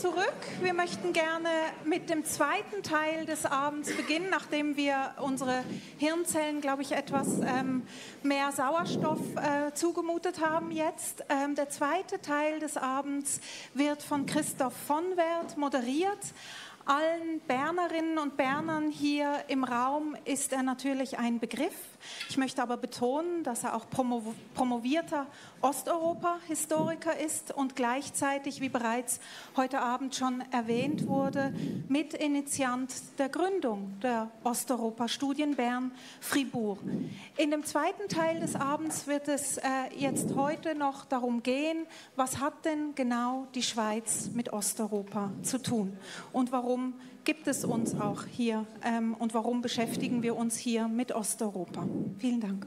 zurück. Wir möchten gerne mit dem zweiten Teil des Abends beginnen, nachdem wir unsere Hirnzellen, glaube ich, etwas mehr Sauerstoff zugemutet haben jetzt. Der zweite Teil des Abends wird von Christoph von Werd moderiert. Allen Bernerinnen und Bernern hier im Raum ist er natürlich ein Begriff. Ich möchte aber betonen, dass er auch promovierter Osteuropa-Historiker ist und gleichzeitig, wie bereits heute Abend schon erwähnt wurde, Mitinitiant der Gründung der Osteuropa-Studien Bern-Fribourg. In dem zweiten Teil des Abends wird es jetzt heute noch darum gehen, was hat denn genau die Schweiz mit Osteuropa zu tun und warum gibt es uns auch hier und warum beschäftigen wir uns hier mit Osteuropa. Vielen Dank.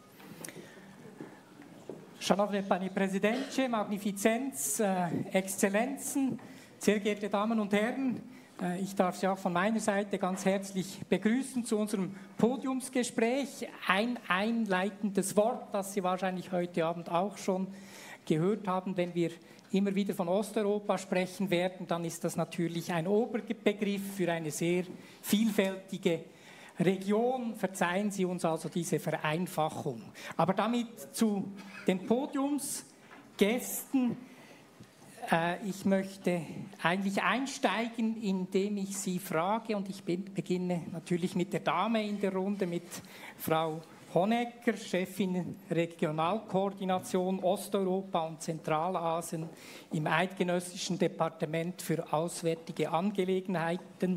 Szanowny Pani Präsidentin, Magnifizenz, Exzellenzen, sehr geehrte Damen und Herren, ich darf Sie auch von meiner Seite ganz herzlich begrüßen zu unserem Podiumsgespräch. Ein einleitendes Wort, das Sie wahrscheinlich heute Abend auch schon gehört haben, wenn wir immer wieder von Osteuropa sprechen werden, dann ist das natürlich ein Oberbegriff für eine sehr vielfältige Region. Verzeihen Sie uns also diese Vereinfachung. Aber damit zu den Podiumsgästen. Ich möchte eigentlich einsteigen, indem ich Sie frage, und ich beginne natürlich mit der Dame in der Runde, mit Frau Honecker, Chefin Regionalkoordination Osteuropa und Zentralasien im Eidgenössischen Departement für Auswärtige Angelegenheiten.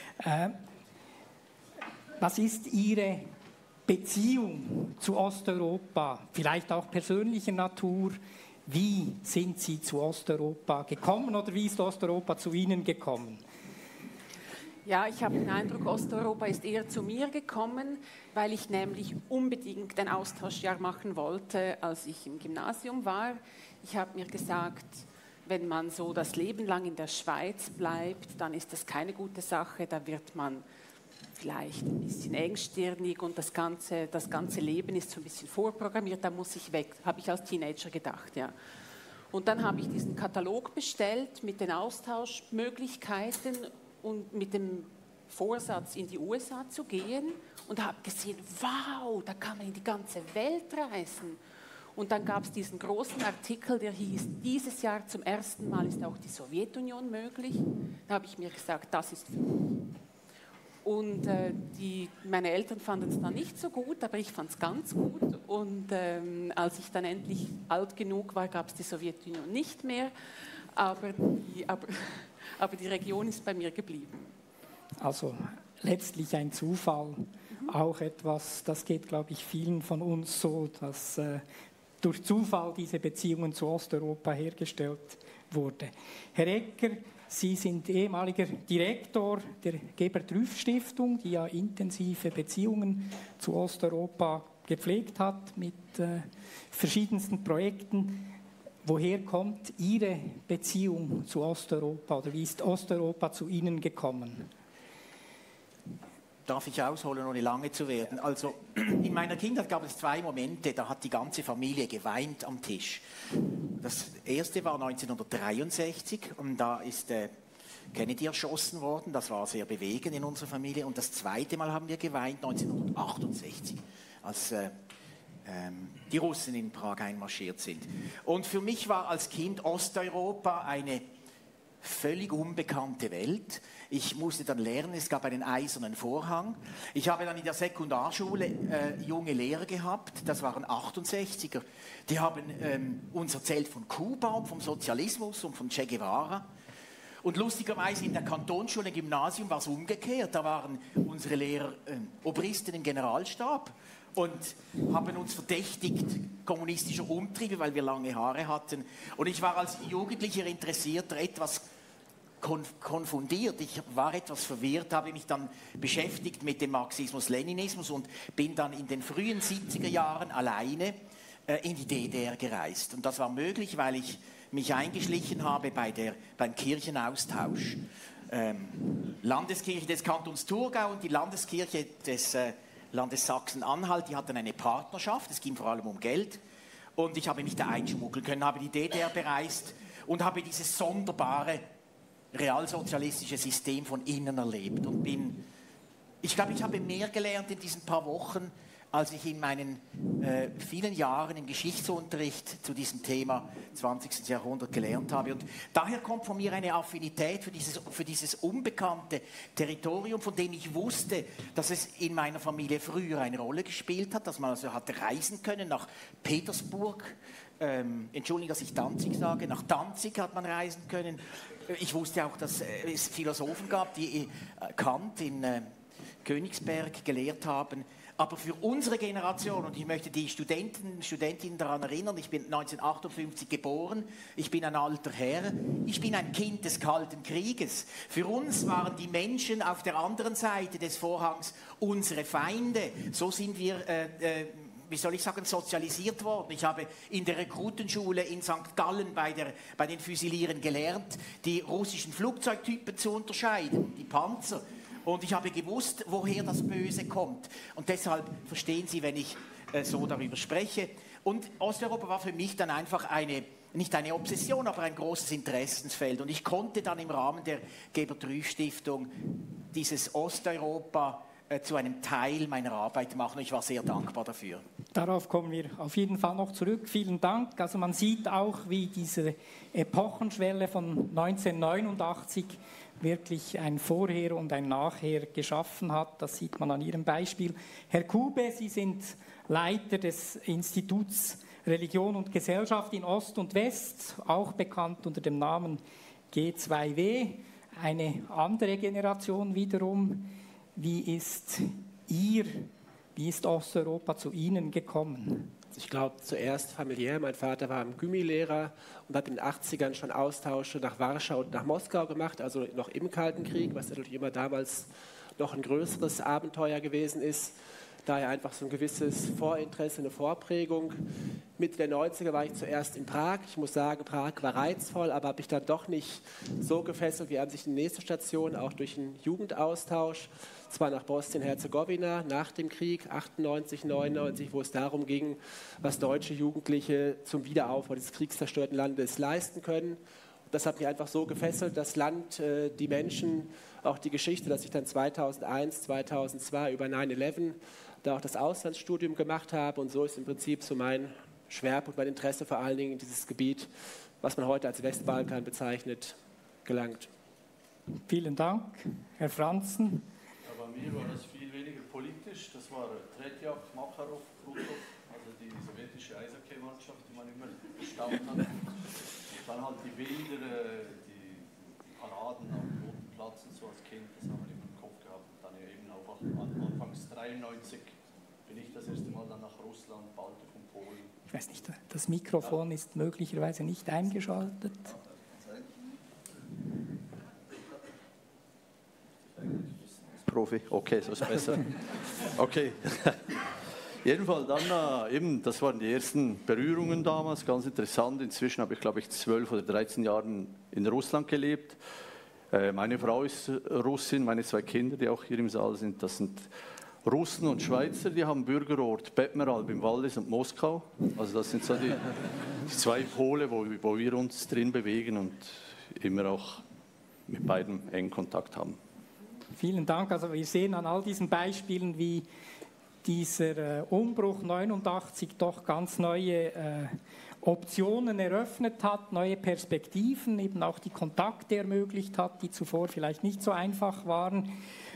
Was ist Ihre Beziehung zu Osteuropa, vielleicht auch persönlicher Natur? Wie sind Sie zu Osteuropa gekommen oder wie ist Osteuropa zu Ihnen gekommen? Ja, ich habe den Eindruck, Osteuropa ist eher zu mir gekommen, weil ich nämlich unbedingt ein Austauschjahr machen wollte, als ich im Gymnasium war. Ich habe mir gesagt, wenn man so das Leben lang in der Schweiz bleibt, dann ist das keine gute Sache, da wird man vielleicht ein bisschen engstirnig und das ganze Leben ist so ein bisschen vorprogrammiert, da muss ich weg, habe ich als Teenager gedacht, ja. Und dann habe ich diesen Katalog bestellt mit den Austauschmöglichkeiten und mit dem Vorsatz, in die USA zu gehen und habe gesehen, wow, da kann man in die ganze Welt reisen. Und dann gab es diesen großen Artikel, der hieß, dieses Jahr zum ersten Mal ist auch die Sowjetunion möglich. Da habe ich mir gesagt, das ist für mich. Und meine Eltern fanden es dann nicht so gut, aber ich fand es ganz gut. Und als ich dann endlich alt genug war, gab es die Sowjetunion nicht mehr. Aber die Region ist bei mir geblieben. Also letztlich ein Zufall, auch etwas, das geht, glaube ich, vielen von uns so, dass durch Zufall diese Beziehungen zu Osteuropa hergestellt wurde. Herr Ecker, Sie sind ehemaliger Direktor der Gebert-Rüff-Stiftung, die ja intensive Beziehungen zu Osteuropa gepflegt hat mit verschiedensten Projekten. Woher kommt Ihre Beziehung zu Osteuropa oder wie ist Osteuropa zu Ihnen gekommen? Darf ich ausholen, ohne lange zu werden? Also in meiner Kindheit gab es 2 Momente, da hat die ganze Familie geweint am Tisch. Das erste war 1963 und da ist Kennedy erschossen worden. Das war sehr bewegend in unserer Familie. Und das zweite Mal haben wir geweint 1968, als die Russen in Prag einmarschiert sind. Und für mich war als Kind Osteuropa eine völlig unbekannte Welt. Ich musste dann lernen, es gab einen eisernen Vorhang. Ich habe dann in der Sekundarschule junge Lehrer gehabt, das waren 68er. Die haben uns erzählt von Kuba und vom Sozialismus und von Che Guevara. Und lustigerweise in der Kantonsschule, im Gymnasium war es umgekehrt. Da waren unsere Lehrer Obristen im Generalstab und haben uns verdächtigt kommunistischer Umtriebe, weil wir lange Haare hatten. Und ich war als Jugendlicher Interessierter etwas konfundiert. Ich war etwas verwirrt, habe mich dann beschäftigt mit dem Marxismus-Leninismus und bin dann in den frühen 70er Jahren alleine in die DDR gereist. Und das war möglich, weil ich mich eingeschlichen habe beim Kirchenaustausch. Landeskirche des Kantons Thurgau und die Landeskirche des Landes Sachsen-Anhalt, die hatten eine Partnerschaft, es ging vor allem um Geld. Und ich habe mich da einschmuggeln können, habe die DDR bereist und habe dieses sonderbare realsozialistische System von innen erlebt und ich glaube, ich habe mehr gelernt in diesen paar Wochen, als ich in meinen vielen Jahren im Geschichtsunterricht zu diesem Thema 20. Jahrhundert gelernt habe. Und daher kommt von mir eine Affinität für dieses unbekannte Territorium, von dem ich wusste, dass es in meiner Familie früher eine Rolle gespielt hat, dass man also hat reisen können nach Petersburg, Entschuldigung, dass ich Danzig sage, nach Danzig hat man reisen können. Ich wusste auch, dass es Philosophen gab, die Kant in Königsberg gelehrt haben. Aber für unsere Generation, und ich möchte die Studentinnen daran erinnern, ich bin 1958 geboren, ich bin ein alter Herr, ich bin ein Kind des Kalten Krieges. Für uns waren die Menschen auf der anderen Seite des Vorhangs unsere Feinde. So sind wir, wie soll ich sagen, sozialisiert worden. Ich habe in der Rekrutenschule in St. Gallen bei den Füsilieren gelernt, die russischen Flugzeugtypen zu unterscheiden, die Panzer. Und ich habe gewusst, woher das Böse kommt. Und deshalb verstehen Sie, wenn ich so darüber spreche. Und Osteuropa war für mich dann einfach nicht eine Obsession, aber ein großes Interessensfeld. Und ich konnte dann im Rahmen der Gebert-Rüff-Stiftung dieses Osteuropa zu einem Teil meiner Arbeit machen. Und ich war sehr dankbar dafür. Darauf kommen wir auf jeden Fall noch zurück. Vielen Dank. Also man sieht auch, wie diese Epochenschwelle von 1989 wirklich ein Vorher und ein Nachher geschaffen hat. Das sieht man an Ihrem Beispiel. Herr Kube, Sie sind Leiter des Instituts Religion und Gesellschaft in Ost und West, auch bekannt unter dem Namen G2W. Eine andere Generation wiederum. Wie ist Osteuropa zu Ihnen gekommen? Ich glaube, zuerst familiär. Mein Vater war Gymnasiallehrer und hat in den 80ern schon Austausche nach Warschau und nach Moskau gemacht, also noch im Kalten Krieg, was natürlich immer damals noch ein größeres Abenteuer gewesen ist. Daher einfach so ein gewisses Vorinteresse, eine Vorprägung. Mitte der 90er war ich zuerst in Prag. Ich muss sagen, Prag war reizvoll, aber habe ich dann doch nicht so gefesselt wie an sich die nächste Station, auch durch einen Jugendaustausch. Zwar nach Bosnien-Herzegowina nach dem Krieg, 98, 99, wo es darum ging, was deutsche Jugendliche zum Wiederaufbau des kriegszerstörten Landes leisten können. Und das hat mich einfach so gefesselt, das Land, die Menschen, auch die Geschichte, dass ich dann 2001, 2002 über 9/11 da auch das Auslandsstudium gemacht habe. Und so ist im Prinzip so mein Schwerpunkt, mein Interesse vor allen Dingen in dieses Gebiet, was man heute als Westbalkan bezeichnet, gelangt. Vielen Dank. Herr Franzen. Ja, bei mir war das viel weniger politisch. Das war Tretjak, Makarov, Krutov, also die sowjetische Eishockey-Mannschaft, die man immer bestaunt hat. Und dann halt die Bilder, die Paraden am Roten Platz und so als Kind, das haben wir immer im Kopf gehabt. Und dann eben auch anfangs 93 bin ich das erste Mal dann nach Russland, Baltikum, Polen. Ich weiß nicht, das Mikrofon ist möglicherweise nicht eingeschaltet. Profi, okay, so ist besser. Okay. Jedenfalls dann eben, das waren die ersten Berührungen damals, ganz interessant. Inzwischen habe ich, glaube ich, 12 oder 13 Jahre in Russland gelebt. Meine Frau ist Russin, meine 2 Kinder, die auch hier im Saal sind, das sind Russen und Schweizer, die haben Bürgerort Betmeralb im Wallis und Moskau. Also das sind so die 2 Pole, wo wir uns drin bewegen und immer auch mit beiden engen Kontakt haben. Vielen Dank. Also wir sehen an all diesen Beispielen, wie dieser Umbruch 89 doch ganz neue Optionen eröffnet hat, neue Perspektiven, eben auch die Kontakte ermöglicht hat, die zuvor vielleicht nicht so einfach waren.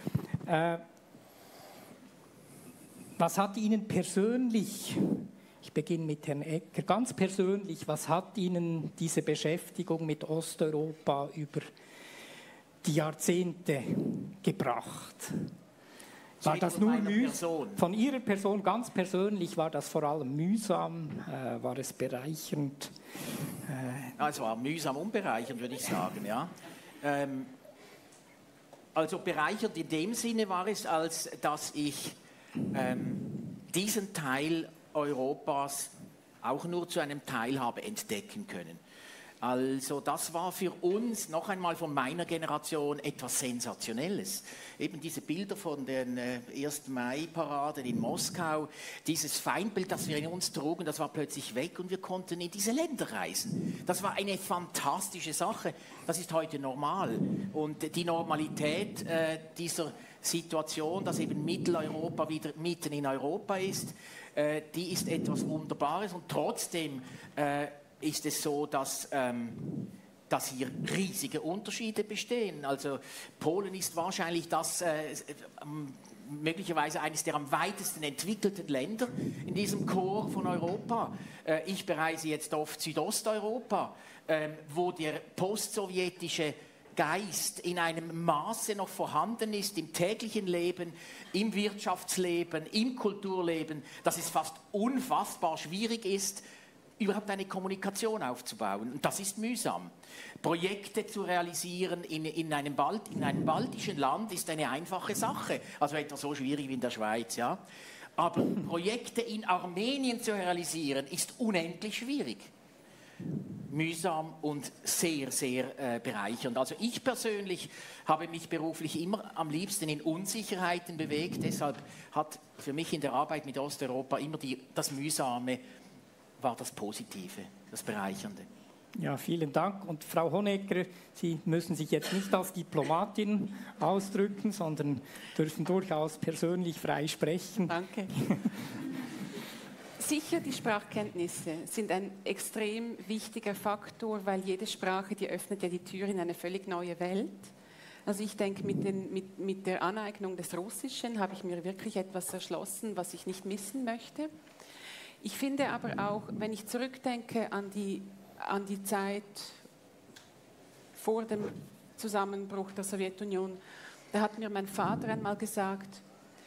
Was hat Ihnen persönlich, ich beginne mit Herrn Ecker, ganz persönlich, was hat Ihnen diese Beschäftigung mit Osteuropa über die Jahrzehnte gebracht? War das nur mühsam? Von Ihrer Person ganz persönlich war das vor allem mühsam? War es bereichernd? Es war mühsam und bereichernd, würde ich sagen, ja. Also bereichernd in dem Sinne war es, als dass ich diesen Teil Europas auch nur zu einem Teil habe entdecken können. Also das war für uns, noch einmal von meiner Generation, etwas Sensationelles. Eben diese Bilder von den 1. Mai-Paraden in Moskau, dieses Feindbild, das wir in uns trugen, das war plötzlich weg und wir konnten in diese Länder reisen. Das war eine fantastische Sache. Das ist heute normal. Und die Normalität dieser Situation, dass eben Mitteleuropa wieder mitten in Europa ist, die ist etwas Wunderbares und trotzdem ist es so, dass hier riesige Unterschiede bestehen. Also Polen ist wahrscheinlich möglicherweise eines der am weitesten entwickelten Länder in diesem Chor von Europa. Ich bereise jetzt oft Südosteuropa, wo der postsowjetische Geist in einem Maße noch vorhanden ist im täglichen Leben, im Wirtschaftsleben, im Kulturleben, dass es fast unfassbar schwierig ist, überhaupt eine Kommunikation aufzubauen. Und das ist mühsam. Projekte zu realisieren in einem baltischen Land ist eine einfache Sache. Also etwa so schwierig wie in der Schweiz. Ja? Aber Projekte in Armenien zu realisieren, ist unendlich schwierig. Mühsam und sehr, sehr bereichernd. Also ich persönlich habe mich beruflich immer am liebsten in Unsicherheiten bewegt. Deshalb hat für mich in der Arbeit mit Osteuropa immer das Mühsame war das Positive, das Bereichernde. Ja, vielen Dank. Und Frau Honegger, Sie müssen sich jetzt nicht als Diplomatin ausdrücken, sondern dürfen durchaus persönlich frei sprechen. Danke. Sicher, die Sprachkenntnisse sind ein extrem wichtiger Faktor, weil jede Sprache, die öffnet ja die Tür in eine völlig neue Welt. Also ich denke, mit der Aneignung des Russischen habe ich mir wirklich etwas erschlossen, was ich nicht missen möchte. Ich finde aber auch, wenn ich zurückdenke an die Zeit vor dem Zusammenbruch der Sowjetunion, da hat mir mein Vater einmal gesagt,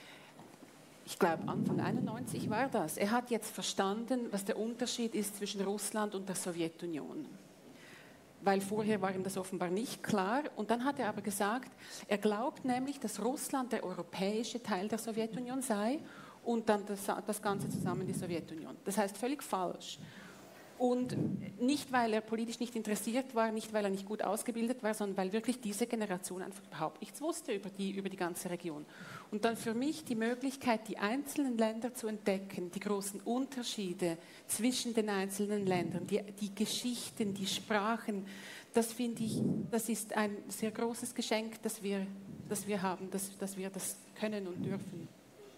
ich glaube Anfang 91 war das, er hat jetzt verstanden, was der Unterschied ist zwischen Russland und der Sowjetunion. Weil vorher war ihm das offenbar nicht klar. Und dann hat er aber gesagt, er glaubt nämlich, dass Russland der europäische Teil der Sowjetunion sei und dann das Ganze zusammen die Sowjetunion. Das heißt völlig falsch. Und nicht, weil er politisch nicht interessiert war, nicht, weil er nicht gut ausgebildet war, sondern weil wirklich diese Generation einfach überhaupt nichts wusste über die ganze Region. Und dann für mich die Möglichkeit, die einzelnen Länder zu entdecken, die großen Unterschiede zwischen den einzelnen Ländern, die Geschichten, die Sprachen, das finde ich, das ist ein sehr großes Geschenk, das wir haben, dass wir das können und dürfen.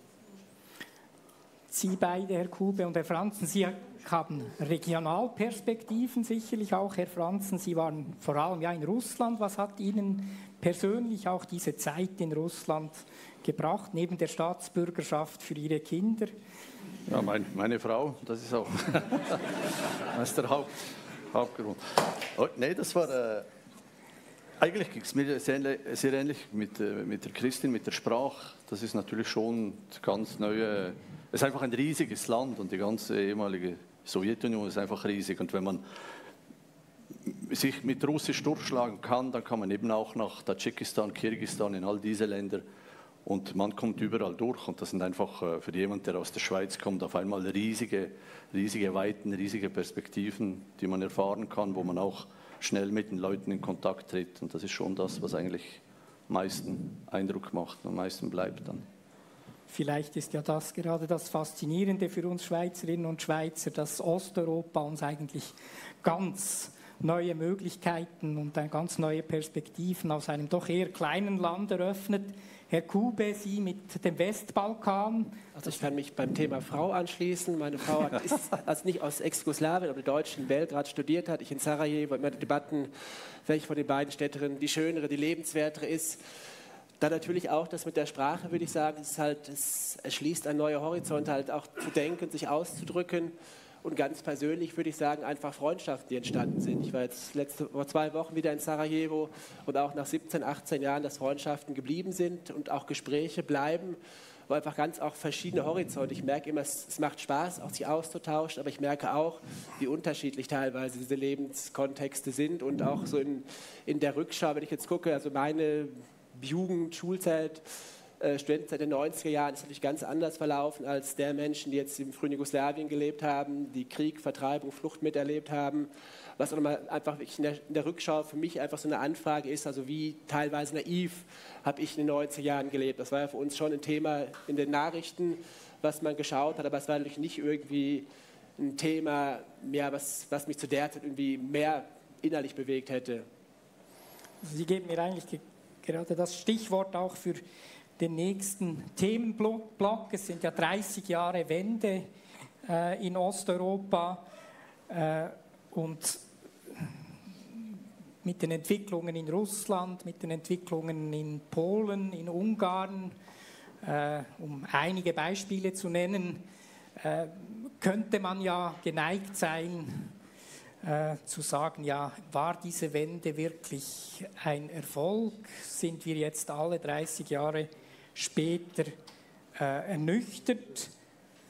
Sie beide, Herr Kube und Herr Franzen, Sie haben Regionalperspektiven sicherlich auch, Herr Franzen. Sie waren vor allem ja in Russland. Was hat Ihnen persönlich auch diese Zeit in Russland gebracht, neben der Staatsbürgerschaft für Ihre Kinder? Ja, meine Frau, das ist auch das ist der Hauptgrund. Oh, nee, das war... Eigentlich ging es mir sehr ähnlich mit der Christin, mit der Sprache. Das ist natürlich schon ganz neue... Es ist einfach ein riesiges Land und die ganze ehemalige Sowjetunion ist einfach riesig. Und wenn man sich mit Russisch durchschlagen kann, dann kann man eben auch nach Tadschikistan, Kirgisistan, in all diese Länder. Und man kommt überall durch. Und das sind einfach für jemanden, der aus der Schweiz kommt, auf einmal riesige Weiten, riesige Perspektiven, die man erfahren kann, wo man auch schnell mit den Leuten in Kontakt tritt. Und das ist schon das, was eigentlich am meisten Eindruck macht, am meisten bleibt dann. Vielleicht ist ja das gerade das Faszinierende für uns Schweizerinnen und Schweizer, dass Osteuropa uns eigentlich ganz neue Möglichkeiten und ganz neue Perspektiven aus einem doch eher kleinen Land eröffnet. Herr Kube, Sie mit dem Westbalkan. Also ich kann mich beim Thema Frau anschließen. Meine Frau ist also nicht aus Ex-Jugoslawien, aber der deutschen Belgrad studiert hat. Ich in Sarajevo, immer Debatten, welche von den beiden Städterinnen die schönere, die lebenswertere ist. Dann natürlich auch das mit der Sprache, würde ich sagen, es erschließt ein neuer Horizont, halt auch zu denken, sich auszudrücken. Und ganz persönlich würde ich sagen, einfach Freundschaften, die entstanden sind. Ich war jetzt vor 2 Wochen wieder in Sarajevo und auch nach 17, 18 Jahren, dass Freundschaften geblieben sind und auch Gespräche bleiben, wo einfach ganz auch verschiedene Horizonte. Ich merke immer, es macht Spaß, auch sich auszutauschen, aber ich merke auch, wie unterschiedlich teilweise diese Lebenskontexte sind und auch so in der Rückschau, wenn ich jetzt gucke, also meine Jugend, Schulzeit, Studentenzeit der 90er Jahren ist natürlich ganz anders verlaufen als der Menschen, die jetzt im frühen Jugoslawien gelebt haben, die Krieg, Vertreibung, Flucht miterlebt haben. Was auch nochmal einfach in der Rückschau für mich einfach so eine Anfrage ist, also wie teilweise naiv habe ich in den 90er Jahren gelebt. Das war ja für uns schon ein Thema in den Nachrichten, was man geschaut hat, aber es war natürlich nicht irgendwie ein Thema, mehr, was mich zu der Zeit irgendwie mehr innerlich bewegt hätte. Sie geben mir eigentlich gerade das Stichwort auch für den nächsten Themenblock. Es sind ja 30 Jahre Wende in Osteuropa und mit den Entwicklungen in Russland, mit den Entwicklungen in Polen, in Ungarn, um einige Beispiele zu nennen, könnte man ja geneigt sein, zu sagen, ja, war diese Wende wirklich ein Erfolg? Sind wir jetzt alle 30 Jahre später ernüchtert?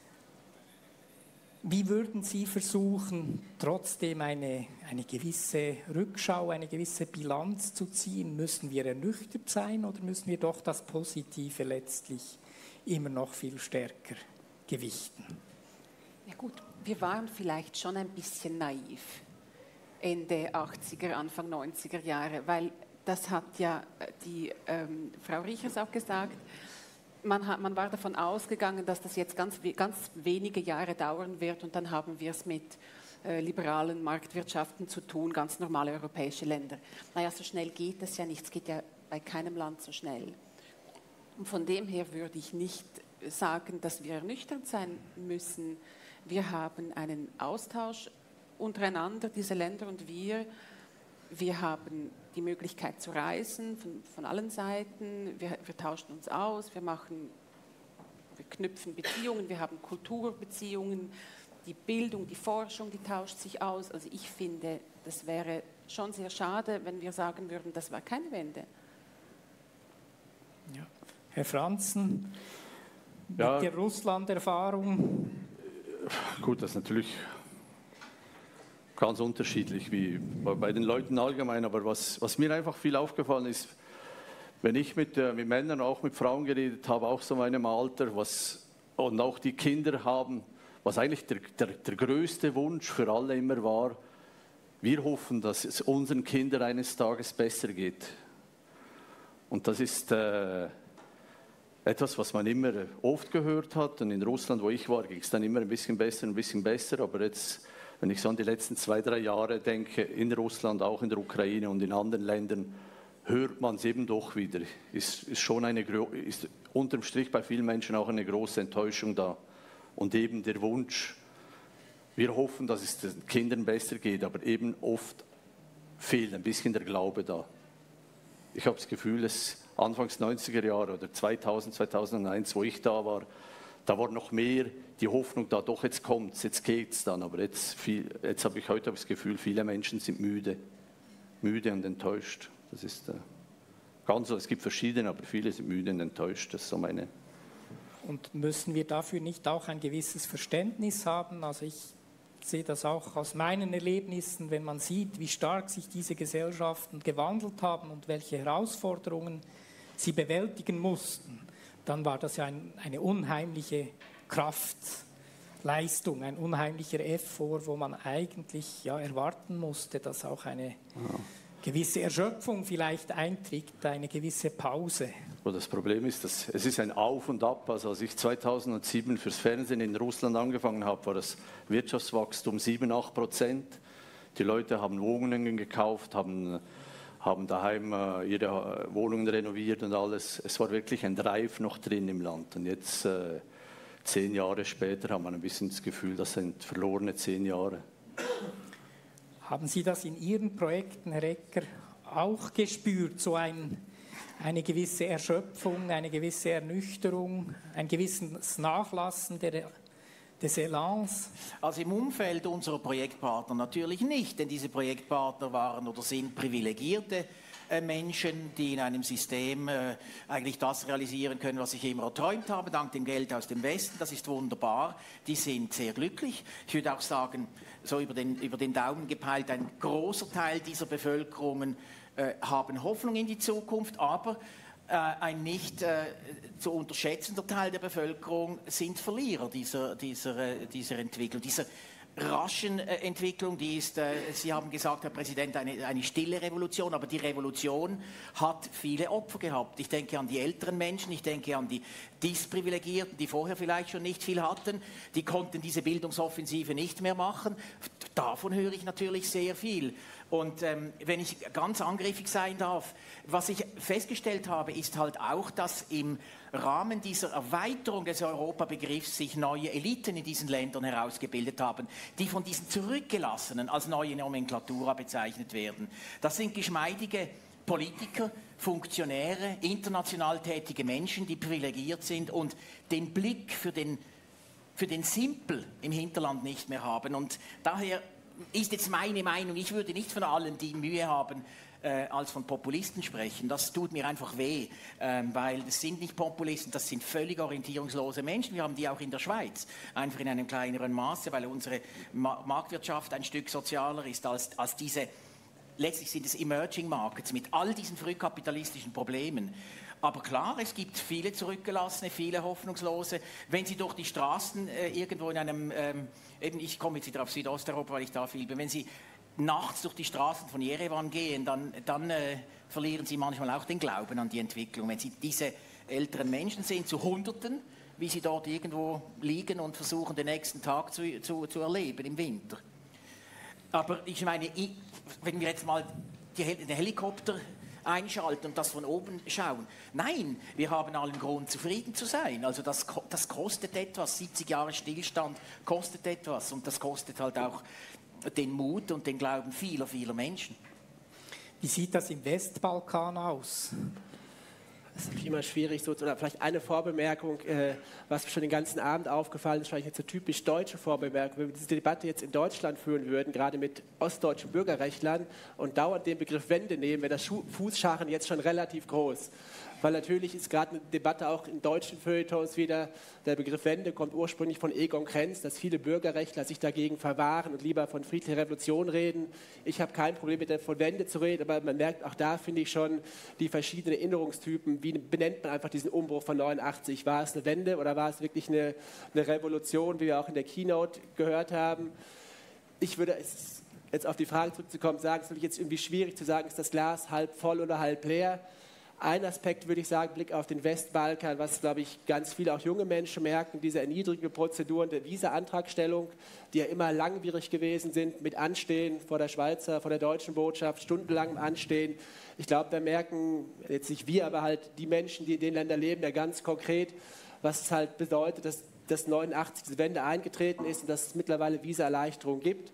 Wie würden Sie versuchen, trotzdem eine gewisse Rückschau, eine gewisse Bilanz zu ziehen? Müssen wir ernüchtert sein oder müssen wir doch das Positive letztlich immer noch viel stärker gewichten? Ja gut, wir waren vielleicht schon ein bisschen naiv Ende 80er, Anfang 90er Jahre, weil das hat ja die Frau Riechers auch gesagt, man war davon ausgegangen, dass das jetzt ganz wenige Jahre dauern wird und dann haben wir es mit liberalen Marktwirtschaften zu tun, ganz normale europäische Länder. Naja, so schnell geht das ja nicht, es geht ja bei keinem Land so schnell. Und von dem her würde ich nicht sagen, dass wir ernüchternd sein müssen. Wir haben einen Austausch untereinander, diese Länder und wir. Wir haben die Möglichkeit zu reisen von allen Seiten. Wir tauschen uns aus, wir knüpfen Beziehungen, wir haben Kulturbeziehungen, die Bildung, die Forschung, die tauscht sich aus. Also ich finde, das wäre schon sehr schade, wenn wir sagen würden, das war keine Wende. Ja. Herr Franzen, mit Ja. der Russland-Erfahrung. Gut, das ist natürlich ganz unterschiedlich wie bei den Leuten allgemein, aber was mir einfach viel aufgefallen ist, wenn ich mit Männern, auch mit Frauen geredet habe, auch so in meinem Alter, und auch die Kinder haben, was eigentlich der größte Wunsch für alle immer war, wir hoffen, dass es unseren Kindern eines Tages besser geht. Und das ist etwas, was man immer oft gehört hat. Und in Russland, wo ich war, ging es dann immer ein bisschen besser. Aber jetzt, wenn ich so an die letzten 2-3 Jahre denke, in Russland, auch in der Ukraine und in anderen Ländern, hört man es eben doch wieder. Ist schon ist unterm Strich bei vielen Menschen auch eine große Enttäuschung da. Und eben der Wunsch, wir hoffen, dass es den Kindern besser geht, aber eben oft fehlt ein bisschen der Glaube da. Ich habe das Gefühl, dass Anfangs 90er Jahre oder 2000, 2001, wo ich da war noch mehr die Hoffnung da, doch jetzt kommt's, jetzt geht's dann. Aber jetzt habe ich das Gefühl, viele Menschen sind müde und enttäuscht. Das ist ganz so, es gibt verschiedene, aber viele sind müde und enttäuscht. Das ist so meine. Und müssen wir dafür nicht auch ein gewisses Verständnis haben? Also ich sehe das auch aus meinen Erlebnissen, wenn man sieht, wie stark sich diese Gesellschaften gewandelt haben und welche Herausforderungen sie bewältigen mussten, dann war das ja eine unheimliche Kraftleistung, ein unheimlicher Effort, wo man eigentlich ja erwarten musste, dass auch eine gewisse Erschöpfung vielleicht eintritt, eine gewisse Pause. Das Problem ist, dass es ist ein Auf und Ab. Also als ich 2007 fürs Fernsehen in Russland angefangen habe, war das Wirtschaftswachstum 7-8%. Die Leute haben Wohnungen gekauft, haben daheim ihre Wohnungen renoviert und alles. Es war wirklich ein Drive noch drin im Land. Und jetzt, 10 Jahre später, haben wir ein bisschen das Gefühl, das sind verlorene 10 Jahre. Haben Sie das in Ihren Projekten, Herr Ecker, auch gespürt, so eine gewisse Erschöpfung, eine gewisse Ernüchterung, ein gewisses Nachlassen des Elans? Also im Umfeld unserer Projektpartner natürlich nicht, denn diese Projektpartner waren oder sind privilegierte Menschen, die in einem System eigentlich das realisieren können, was ich immer erträumt habe, dank dem Geld aus dem Westen. Das ist wunderbar. Die sind sehr glücklich. Ich würde auch sagen, so über den Daumen gepeilt, ein großer Teil dieser Bevölkerungen haben Hoffnung in die Zukunft, aber ein nicht zu unterschätzender Teil der Bevölkerung sind Verlierer dieser Entwicklung, dieser raschen Entwicklung. Die ist, Sie haben gesagt, Herr Präsident, eine stille Revolution, aber die Revolution hat viele Opfer gehabt. Ich denke an die älteren Menschen, ich denke an die Disprivilegierten, die vorher vielleicht schon nicht viel hatten, die konnten diese Bildungsoffensive nicht mehr machen. Davon höre ich natürlich sehr viel. Und wenn ich ganz angriffig sein darf, was ich festgestellt habe, ist halt auch, dass im Rahmen dieser Erweiterung des Europabegriffs sich neue Eliten in diesen Ländern herausgebildet haben, die von diesen Zurückgelassenen als neue Nomenklatura bezeichnet werden. Das sind geschmeidige Politiker, Funktionäre, international tätige Menschen, die privilegiert sind und den Blick für den Simpel im Hinterland nicht mehr haben. Und daher ist jetzt meine Meinung, ich würde nicht von allen, die Mühe haben, als von Populisten sprechen. Das tut mir einfach weh, weil das sind nicht Populisten, das sind völlig orientierungslose Menschen. Wir haben die auch in der Schweiz, einfach in einem kleineren Maße, weil unsere Marktwirtschaft ein Stück sozialer ist als diese, letztlich sind es Emerging Markets mit all diesen frühkapitalistischen Problemen. Aber klar, es gibt viele Zurückgelassene, viele Hoffnungslose. Wenn Sie durch die Straßen irgendwo in einem, eben ich komme jetzt wieder auf Südosteuropa, weil ich da viel bin, wenn Sie nachts durch die Straßen von Jerewan gehen, dann verlieren Sie manchmal auch den Glauben an die Entwicklung. Wenn Sie diese älteren Menschen sehen, zu Hunderten, wie sie dort irgendwo liegen und versuchen, den nächsten Tag zu erleben im Winter. Aber ich meine, wenn wir jetzt mal den Helikopter einschalten und das von oben schauen. Nein, wir haben allen Grund, zufrieden zu sein. Also das kostet etwas, 70 Jahre Stillstand kostet etwas und das kostet halt auch den Mut und den Glauben vieler Menschen. Wie sieht das im Westbalkan aus? Das ist natürlich immer schwierig, so, oder vielleicht eine Vorbemerkung, was mir schon den ganzen Abend aufgefallen ist, vielleicht jetzt eine typisch deutsche Vorbemerkung. Wenn wir diese Debatte jetzt in Deutschland führen würden, gerade mit ostdeutschen Bürgerrechtlern und dauernd den Begriff Wende nehmen, wäre das Fußscharen jetzt schon relativ groß. Weil natürlich ist gerade eine Debatte auch in deutschen Feuilletons wieder, der Begriff Wende kommt ursprünglich von Egon Krenz, dass viele Bürgerrechtler sich dagegen verwahren und lieber von friedlicher Revolution reden. Ich habe kein Problem mit von Wende zu reden, aber man merkt auch da, finde ich schon, die verschiedenen Erinnerungstypen. Wie benennt man einfach diesen Umbruch von 89? War es eine Wende oder war es wirklich eine Revolution, wie wir auch in der Keynote gehört haben? Ich würde jetzt auf die Frage zurückzukommen, sagen, es ist natürlich jetzt irgendwie schwierig zu sagen, ist das Glas halb voll oder halb leer? Ein Aspekt würde ich sagen, Blick auf den Westbalkan, was, glaube ich, ganz viele auch junge Menschen merken, diese erniedrigende Prozeduren der Visa-Antragstellung, die ja immer langwierig gewesen sind, mit Anstehen vor der Schweizer, vor der deutschen Botschaft, stundenlangem Anstehen. Ich glaube, da merken, jetzt nicht wir, aber halt die Menschen, die in den Ländern leben, ja ganz konkret, was es halt bedeutet, dass 89 diese Wende eingetreten ist und dass es mittlerweile Visa-Erleichterungen gibt.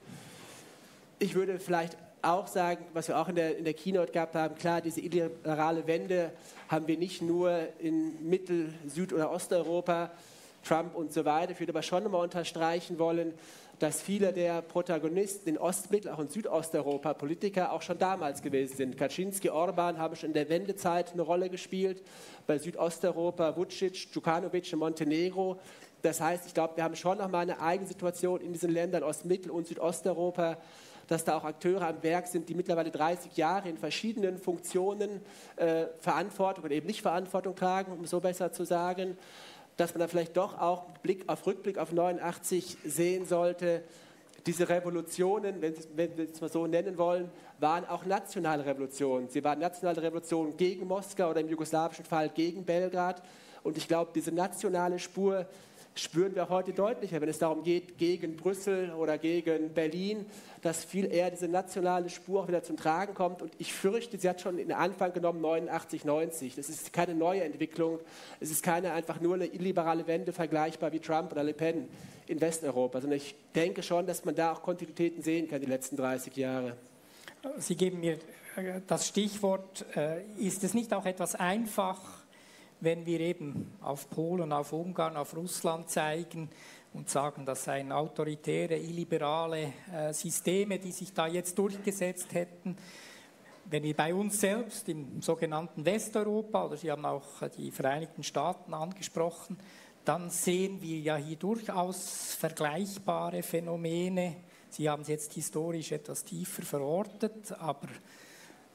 Ich würde vielleicht auch sagen, was wir auch in der Keynote gehabt haben, klar, diese illiberale Wende haben wir nicht nur in Mittel-, Süd- oder Osteuropa, Trump und so weiter. Ich würde aber schon nochmal unterstreichen wollen, dass viele der Protagonisten in Mittel-, auch in Südosteuropa, Politiker auch schon damals gewesen sind. Kaczynski, Orban haben schon in der Wendezeit eine Rolle gespielt, bei Südosteuropa Vučić, Đukanović in Montenegro. Das heißt, ich glaube, wir haben schon nochmal eine eigene Situation in diesen Ländern Mittel- und Südosteuropa, dass da auch Akteure am Werk sind, die mittlerweile 30 Jahre in verschiedenen Funktionen Verantwortung oder eben nicht Verantwortung tragen, um so besser zu sagen, dass man da vielleicht doch auch Rückblick auf 89 sehen sollte. Diese Revolutionen, wenn wir es mal so nennen wollen, waren auch nationale Revolutionen. Sie waren nationale Revolutionen gegen Moskau oder im jugoslawischen Fall gegen Belgrad. Und ich glaube, diese nationale Spur spüren wir auch heute deutlicher, wenn es darum geht, gegen Brüssel oder gegen Berlin, dass viel eher diese nationale Spur auch wieder zum Tragen kommt. Und ich fürchte, sie hat schon in den Anfang genommen, 89, 90. Das ist keine neue Entwicklung. Es ist keine einfach nur eine illiberale Wende, vergleichbar wie Trump oder Le Pen in Westeuropa. Sondern ich denke schon, dass man da auch Kontinuitäten sehen kann, die letzten 30 Jahre. Sie geben mir das Stichwort, ist es nicht auch etwas einfach, wenn wir eben auf Polen, auf Ungarn, auf Russland zeigen und sagen, das seien autoritäre, illiberale Systeme, die sich da jetzt durchgesetzt hätten. Wenn wir bei uns selbst im sogenannten Westeuropa, oder Sie haben auch die Vereinigten Staaten angesprochen, dann sehen wir ja hier durchaus vergleichbare Phänomene. Sie haben es jetzt historisch etwas tiefer verortet, aber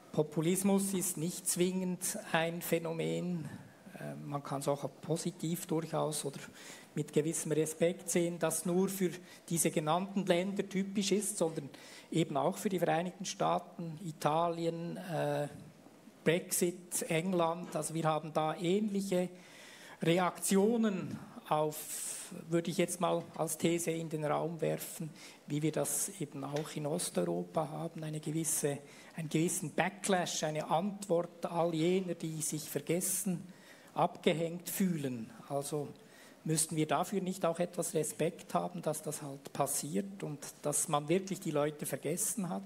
Populismus ist nicht zwingend ein Phänomen. Man kann es auch positiv durchaus oder mit gewissem Respekt sehen, das nur für diese genannten Länder typisch ist, sondern eben auch für die Vereinigten Staaten, Italien, Brexit, England. Also wir haben da ähnliche Reaktionen auf, würde ich jetzt mal als These in den Raum werfen, wie wir das eben auch in Osteuropa haben, einen gewissen Backlash, eine Antwort all jener, die sich vergessen, abgehängt fühlen. Also müssten wir dafür nicht auch etwas Respekt haben, dass das halt passiert und dass man wirklich die Leute vergessen hat?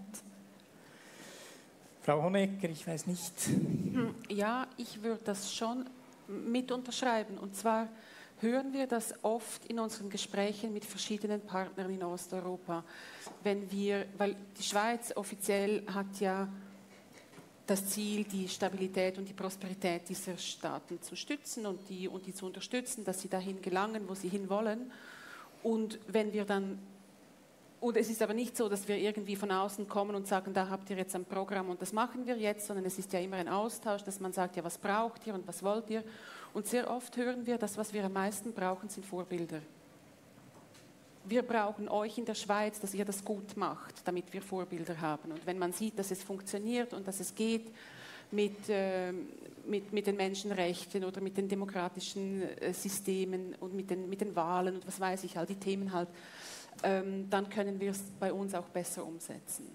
Frau Honecker, ich weiß nicht. Ja, ich würde das schon mit unterschreiben. Und zwar hören wir das oft in unseren Gesprächen mit verschiedenen Partnern in Osteuropa. Weil die Schweiz offiziell hat ja das Ziel, die Stabilität und die Prosperität dieser Staaten zu stützen und die zu unterstützen, dass sie dahin gelangen, wo sie hinwollen. Und es ist aber nicht so, dass wir irgendwie von außen kommen und sagen, da habt ihr jetzt ein Programm und das machen wir jetzt, sondern es ist ja immer ein Austausch, dass man sagt, ja, was braucht ihr und was wollt ihr? Und sehr oft hören wir, das, was wir am meisten brauchen, sind Vorbilder. Wir brauchen euch in der Schweiz, dass ihr das gut macht, damit wir Vorbilder haben. Und wenn man sieht, dass es funktioniert und dass es geht mit den Menschenrechten oder mit den demokratischen Systemen und mit den Wahlen und was weiß ich, all die Themen halt, dann können wir es bei uns auch besser umsetzen.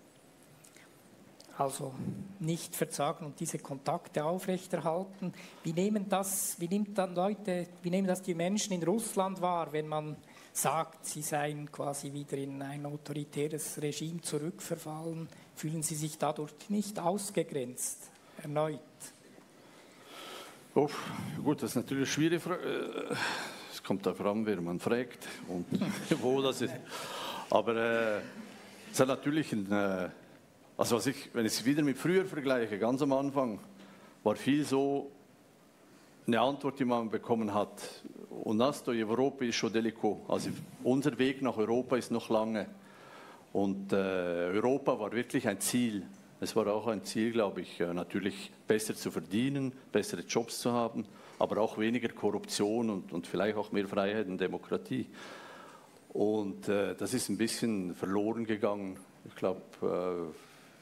Also nicht verzagen und diese Kontakte aufrechterhalten. Wie nehmen das die Menschen in Russland wahr, wenn man sagt, sie seien quasi wieder in ein autoritäres Regime zurückverfallen? Fühlen sie sich dadurch nicht ausgegrenzt, erneut? Oh, gut, das ist natürlich eine schwierige Frage. Es kommt darauf an, wer man fragt und wo das ist. Aber es ist natürlich also wenn ich es wieder mit früher vergleiche, ganz am Anfang, war viel so eine Antwort, die man bekommen hat. Und das do Europa ist schon daleko. Also unser Weg nach Europa ist noch lange. Und Europa war wirklich ein Ziel. Es war auch ein Ziel, glaube ich, natürlich besser zu verdienen, bessere Jobs zu haben, aber auch weniger Korruption und vielleicht auch mehr Freiheit und Demokratie. Und das ist ein bisschen verloren gegangen. Ich glaube,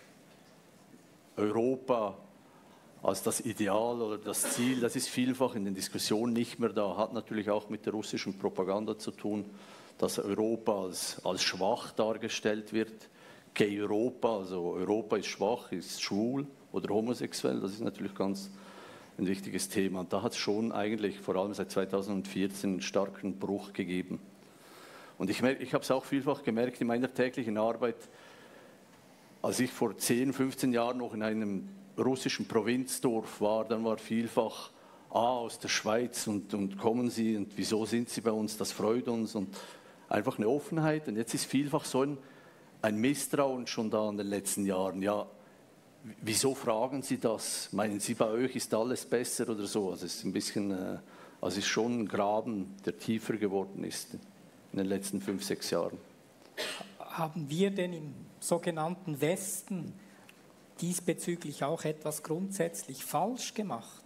Europa als das Ideal oder das Ziel, das ist vielfach in den Diskussionen nicht mehr da. Hat natürlich auch mit der russischen Propaganda zu tun, dass Europa als schwach dargestellt wird. Gay Europa, also Europa ist schwach, ist schwul oder homosexuell, das ist natürlich ganz ein wichtiges Thema. Und da hat es schon eigentlich vor allem seit 2014 einen starken Bruch gegeben. Und ich habe es auch vielfach gemerkt in meiner täglichen Arbeit, als ich vor 10, 15 Jahren noch in einem russischen Provinzdorf war, dann war vielfach aus der Schweiz und kommen Sie und wieso sind Sie bei uns, das freut uns und einfach eine Offenheit. Und jetzt ist vielfach so ein Misstrauen schon da in den letzten Jahren. Ja, wieso fragen Sie das? Meinen Sie, bei euch ist alles besser oder so? Also es ist ein bisschen, also es ist schon ein Graben, der tiefer geworden ist in den letzten 5, 6 Jahren. Haben wir denn im sogenannten Westen diesbezüglich auch etwas grundsätzlich falsch gemacht?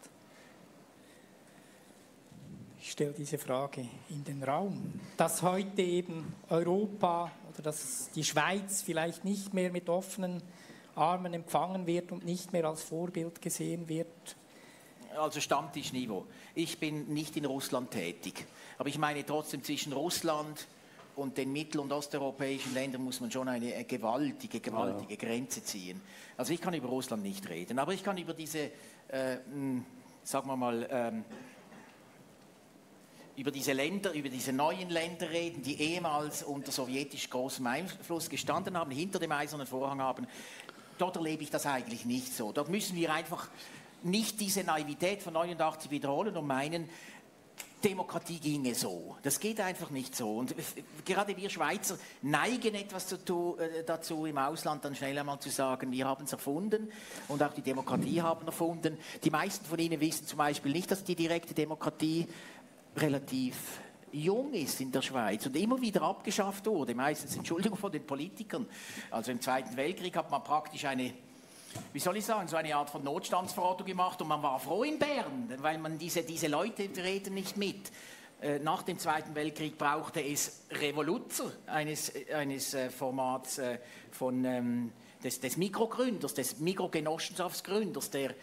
Ich stelle diese Frage in den Raum. Dass heute eben Europa oder dass die Schweiz vielleicht nicht mehr mit offenen Armen empfangen wird und nicht mehr als Vorbild gesehen wird? Also Stammtischniveau. Ich bin nicht in Russland tätig, aber ich meine trotzdem zwischen Russland und den mittel- und osteuropäischen Ländern muss man schon eine gewaltige Grenze ziehen. Also ich kann über Russland nicht reden, aber ich kann über diese, sagen wir mal, über diese Länder, über diese neuen Länder reden, die ehemals unter sowjetisch großem Einfluss gestanden haben, hinter dem Eisernen Vorhang haben. Dort erlebe ich das eigentlich nicht so. Dort müssen wir einfach nicht diese Naivität von 89 wiederholen und meinen, Demokratie ginge so. Das geht einfach nicht so. Und gerade wir Schweizer neigen etwas dazu, im Ausland dann schnell einmal zu sagen, wir haben es erfunden und auch die Demokratie haben erfunden. Die meisten von Ihnen wissen zum Beispiel nicht, dass die direkte Demokratie relativ jung ist in der Schweiz und immer wieder abgeschafft wurde. Meistens, Entschuldigung, von den Politikern. Also im Zweiten Weltkrieg hat man praktisch eine wie soll ich sagen, so eine Art von Notstandsverordnung gemacht und man war froh in Bern, weil man diese Leute reden nicht mit. Nach dem Zweiten Weltkrieg brauchte es Revoluzer, eines Formats des Mikrogründers, des Mikrogenossenschaftsgründers, der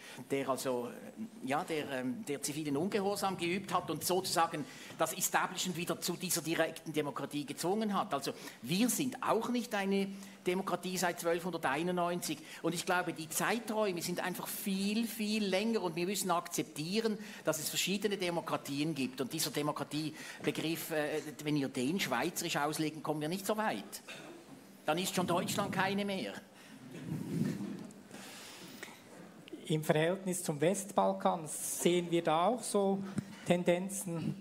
zivilen Ungehorsam geübt hat und sozusagen das Establishment wieder zu dieser direkten Demokratie gezwungen hat. Also wir sind auch nicht eine Demokratie seit 1291 und ich glaube, die Zeiträume sind einfach viel, viel länger und wir müssen akzeptieren, dass es verschiedene Demokratien gibt und dieser Demokratiebegriff, wenn wir den schweizerisch auslegen, kommen wir nicht so weit. Dann ist schon Deutschland keine mehr. Im Verhältnis zum Westbalkan sehen wir da auch so Tendenzen,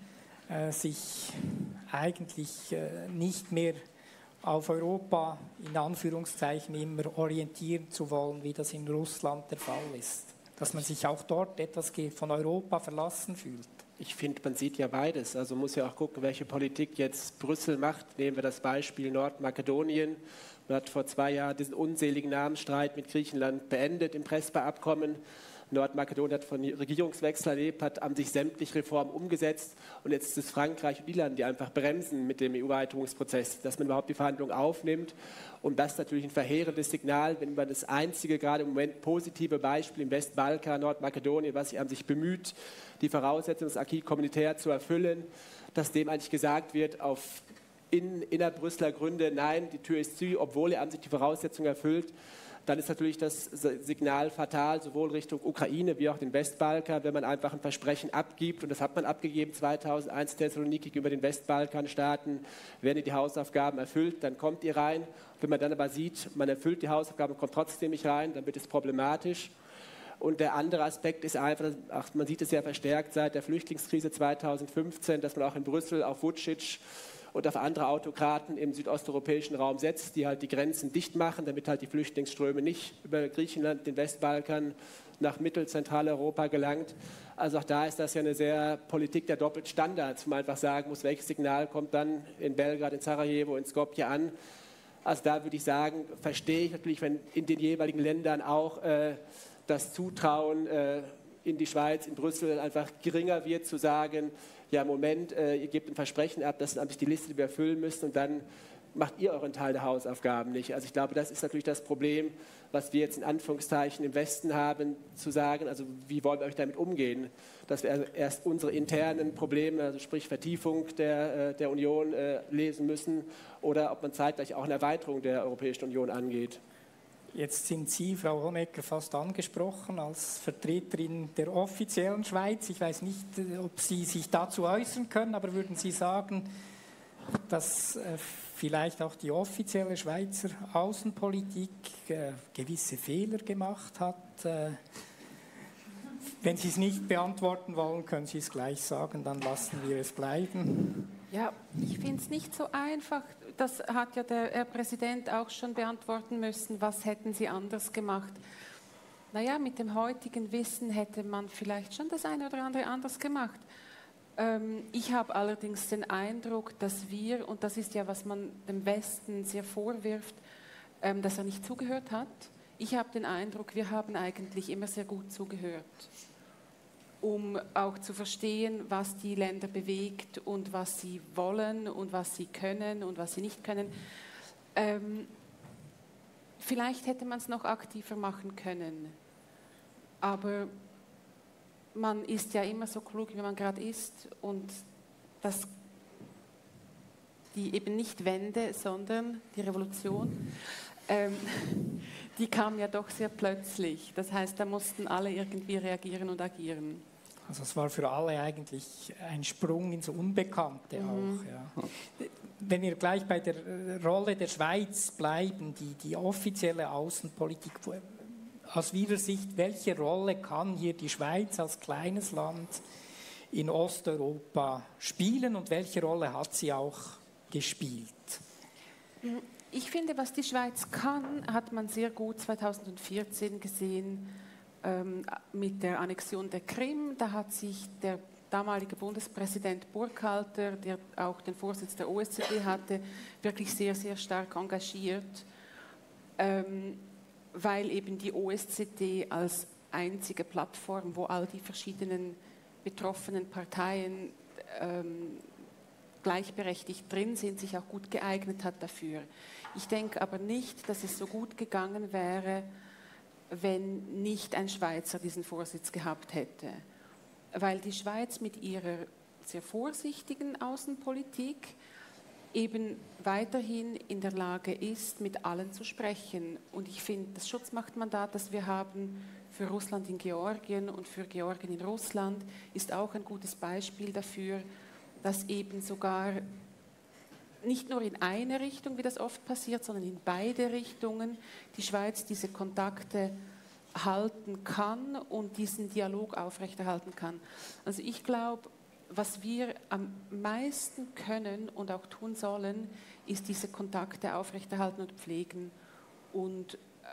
sich eigentlich nicht mehr auf Europa in Anführungszeichen immer orientieren zu wollen, wie das in Russland der Fall ist. Dass man sich auch dort etwas von Europa verlassen fühlt. Ich finde, man sieht ja beides. Also man muss ja auch gucken, welche Politik jetzt Brüssel macht. Nehmen wir das Beispiel Nordmakedonien. Man hat vor 2 Jahren diesen unseligen Namensstreit mit Griechenland beendet im Prespa-Abkommen. Nordmakedonien hat von Regierungswechsel erlebt, hat an sich sämtliche Reformen umgesetzt und jetzt ist es Frankreich und Irland, die einfach bremsen mit dem EU-Erweiterungsprozess, dass man überhaupt die Verhandlungen aufnimmt. Und das ist natürlich ein verheerendes Signal, wenn man das einzige, gerade im Moment positive Beispiel im Westbalkan, Nordmakedonien, was sich an sich bemüht, die Voraussetzungen des Acquis communautaire zu erfüllen, dass dem eigentlich gesagt wird, auf innerbrüsseler Gründe, nein, die Tür ist zu, obwohl er an sich die Voraussetzungen erfüllt, dann ist natürlich das Signal fatal, sowohl Richtung Ukraine wie auch den Westbalkan, wenn man einfach ein Versprechen abgibt, und das hat man abgegeben 2001 Thessaloniki gegenüber den Westbalkanstaaten, werden die Hausaufgaben erfüllt, dann kommt ihr rein. Wenn man dann aber sieht, man erfüllt die Hausaufgaben und kommt trotzdem nicht rein, dann wird es problematisch. Und der andere Aspekt ist einfach, man sieht es ja verstärkt seit der Flüchtlingskrise 2015, dass man auch in Brüssel auf Vučić und auf andere Autokraten im südosteuropäischen Raum setzt, die halt die Grenzen dicht machen, damit halt die Flüchtlingsströme nicht über Griechenland, den Westbalkan nach Mittelzentraleuropa gelangt. Also auch da ist das ja eine sehr Politik der Doppelstandards, wo man einfach sagen muss, welches Signal kommt dann in Belgrad, in Sarajevo, in Skopje an. Also da würde ich sagen, verstehe ich natürlich, wenn in den jeweiligen Ländern auch das Zutrauen in die Schweiz, in Brüssel einfach geringer wird, zu sagen, ja, Moment, ihr gebt ein Versprechen ab, das ist eigentlich die Liste, die wir erfüllen müssen, und dann macht ihr euren Teil der Hausaufgaben nicht. Also ich glaube, das ist natürlich das Problem, was wir jetzt in Anführungszeichen im Westen haben, zu sagen, also wie wollen wir euch damit umgehen, dass wir also erst unsere internen Probleme, also sprich Vertiefung der Union lesen müssen, oder ob man zeitgleich auch eine Erweiterung der Europäischen Union angeht. Jetzt sind Sie, Frau Honecker, fast angesprochen als Vertreterin der offiziellen Schweiz. Ich weiß nicht, ob Sie sich dazu äußern können, aber würden Sie sagen, dass vielleicht auch die offizielle Schweizer Außenpolitik gewisse Fehler gemacht hat? Wenn Sie es nicht beantworten wollen, können Sie es gleich sagen, dann lassen wir es bleiben. Ja, ich finde es nicht so einfach. Das hat ja der Herr Präsident auch schon beantworten müssen. Was hätten Sie anders gemacht? Naja, mit dem heutigen Wissen hätte man vielleicht schon das eine oder andere anders gemacht. Ich habe allerdings den Eindruck, dass wir, und das ist ja, was man dem Westen sehr vorwirft, dass er nicht zugehört hat. Ich habe den Eindruck, wir haben eigentlich immer sehr gut zugehört, um auch zu verstehen, was die Länder bewegt und was sie wollen und was sie können und was sie nicht können. Vielleicht hätte man es noch aktiver machen können, aber man ist ja immer so klug, wie man gerade ist, und das, die eben nicht Wende, sondern die Revolution, die kam ja doch sehr plötzlich. Das heißt, da mussten alle irgendwie reagieren und agieren. Also es war für alle eigentlich ein Sprung ins Unbekannte auch. Ja. Wenn wir gleich bei der Rolle der Schweiz bleiben, die offizielle Außenpolitik, aus Ihrer Sicht, welche Rolle kann hier die Schweiz als kleines Land in Osteuropa spielen und welche Rolle hat sie auch gespielt? Ich finde, was die Schweiz kann, hat man sehr gut 2014 gesehen mit der Annexion der Krim. Da hat sich der damalige Bundespräsident Burkhalter, der auch den Vorsitz der OSZE hatte, wirklich sehr, sehr stark engagiert. weil eben die OSZE als einzige Plattform, wo all die verschiedenen betroffenen Parteien gleichberechtigt drin sind, sich auch gut geeignet hat dafür. Ich denke aber nicht, dass es so gut gegangen wäre, wenn nicht ein Schweizer diesen Vorsitz gehabt hätte. Weil die Schweiz mit ihrer sehr vorsichtigen Außenpolitik eben weiterhin in der Lage ist, mit allen zu sprechen. Und ich finde, das Schutzmachtmandat, das wir haben für Russland in Georgien und für Georgien in Russland, ist auch ein gutes Beispiel dafür, dass eben sogar nicht nur in eine Richtung, wie das oft passiert, sondern in beide Richtungen die Schweiz diese Kontakte halten kann und diesen Dialog aufrechterhalten kann. Also ich glaube, was wir am meisten können und auch tun sollen, ist diese Kontakte aufrechterhalten und pflegen und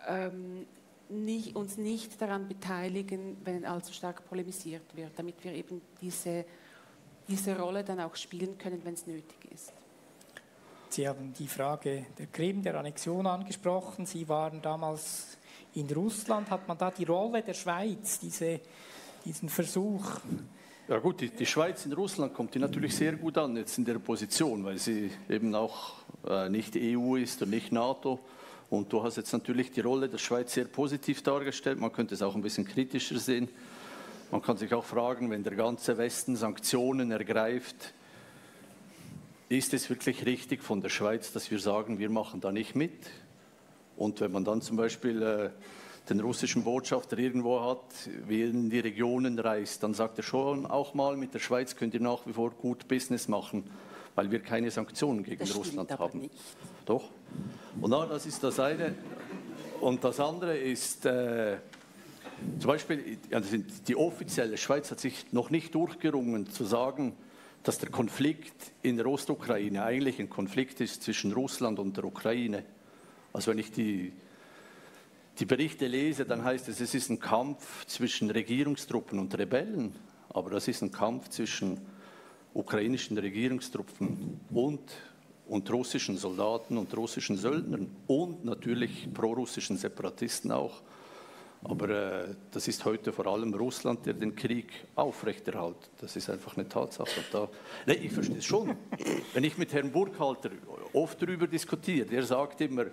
uns nicht daran beteiligen, wenn allzu stark polemisiert wird, damit wir eben diese Rolle dann auch spielen können, wenn es nötig ist. Sie haben die Frage der Krim, der Annexion angesprochen. Sie waren damals in Russland. Hat man da die Rolle der Schweiz, diesen Versuch? Ja gut, die Schweiz in Russland kommt die natürlich sehr gut an jetzt in der Position, weil sie eben auch nicht EU ist und nicht NATO. Und du hast jetzt natürlich die Rolle der Schweiz sehr positiv dargestellt. Man könnte es auch ein bisschen kritischer sehen. Man kann sich auch fragen, wenn der ganze Westen Sanktionen ergreift, ist es wirklich richtig von der Schweiz, dass wir sagen, wir machen da nicht mit? Und wenn man dann zum Beispiel den russischen Botschafter irgendwo hat, wie er in die Regionen reist, dann sagt er schon auch mal, mit der Schweiz könnt ihr nach wie vor gut Business machen, weil wir keine Sanktionen gegen Russland haben. Nicht. Doch. Und das ist das eine. Und das andere ist, zum Beispiel, die offizielle Schweiz hat sich noch nicht durchgerungen zu sagen, dass der Konflikt in der Ostukraine eigentlich ein Konflikt ist zwischen Russland und der Ukraine. Also wenn ich die Berichte lese, dann heißt es ist ein Kampf zwischen Regierungstruppen und Rebellen, aber das ist ein Kampf zwischen ukrainischen Regierungstruppen und russischen Soldaten und russischen Söldnern und natürlich prorussischen Separatisten auch. Aber das ist heute vor allem Russland, der den Krieg aufrechterhält. Das ist einfach eine Tatsache. Ich verstehe es schon. Wenn ich mit Herrn Burkhalter oft darüber diskutiere, der sagt immer,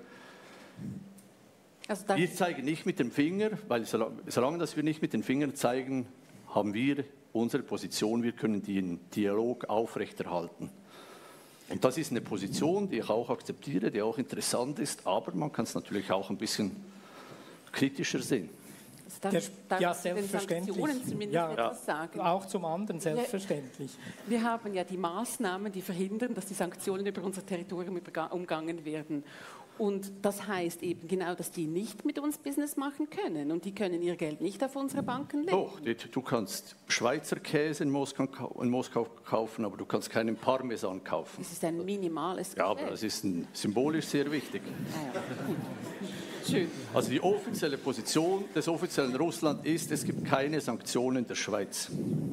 wir zeigen nicht mit dem Finger, weil solange dass wir nicht mit den Fingern zeigen, haben wir unsere Position, wir können den Dialog aufrechterhalten. Und das ist eine Position, die ich auch akzeptiere, die auch interessant ist, aber man kann es natürlich auch ein bisschen kritischer sehen. Ja, selbstverständlich. Etwas sagen? Auch zum anderen, selbstverständlich. Wir haben ja die Maßnahmen, die verhindern, dass die Sanktionen über unser Territorium umgangen werden. Und das heißt eben genau, dass die nicht mit uns Business machen können. Und die können ihr Geld nicht auf unsere Banken legen. Doch, du kannst Schweizer Käse in Moskau kaufen, aber du kannst keinen Parmesan kaufen. Das ist ein minimales Geschäft. Ja, aber das ist symbolisch sehr wichtig. Ja. Schön. Also die offizielle Position des offiziellen Russland ist, es gibt keine Sanktionen der Schweiz.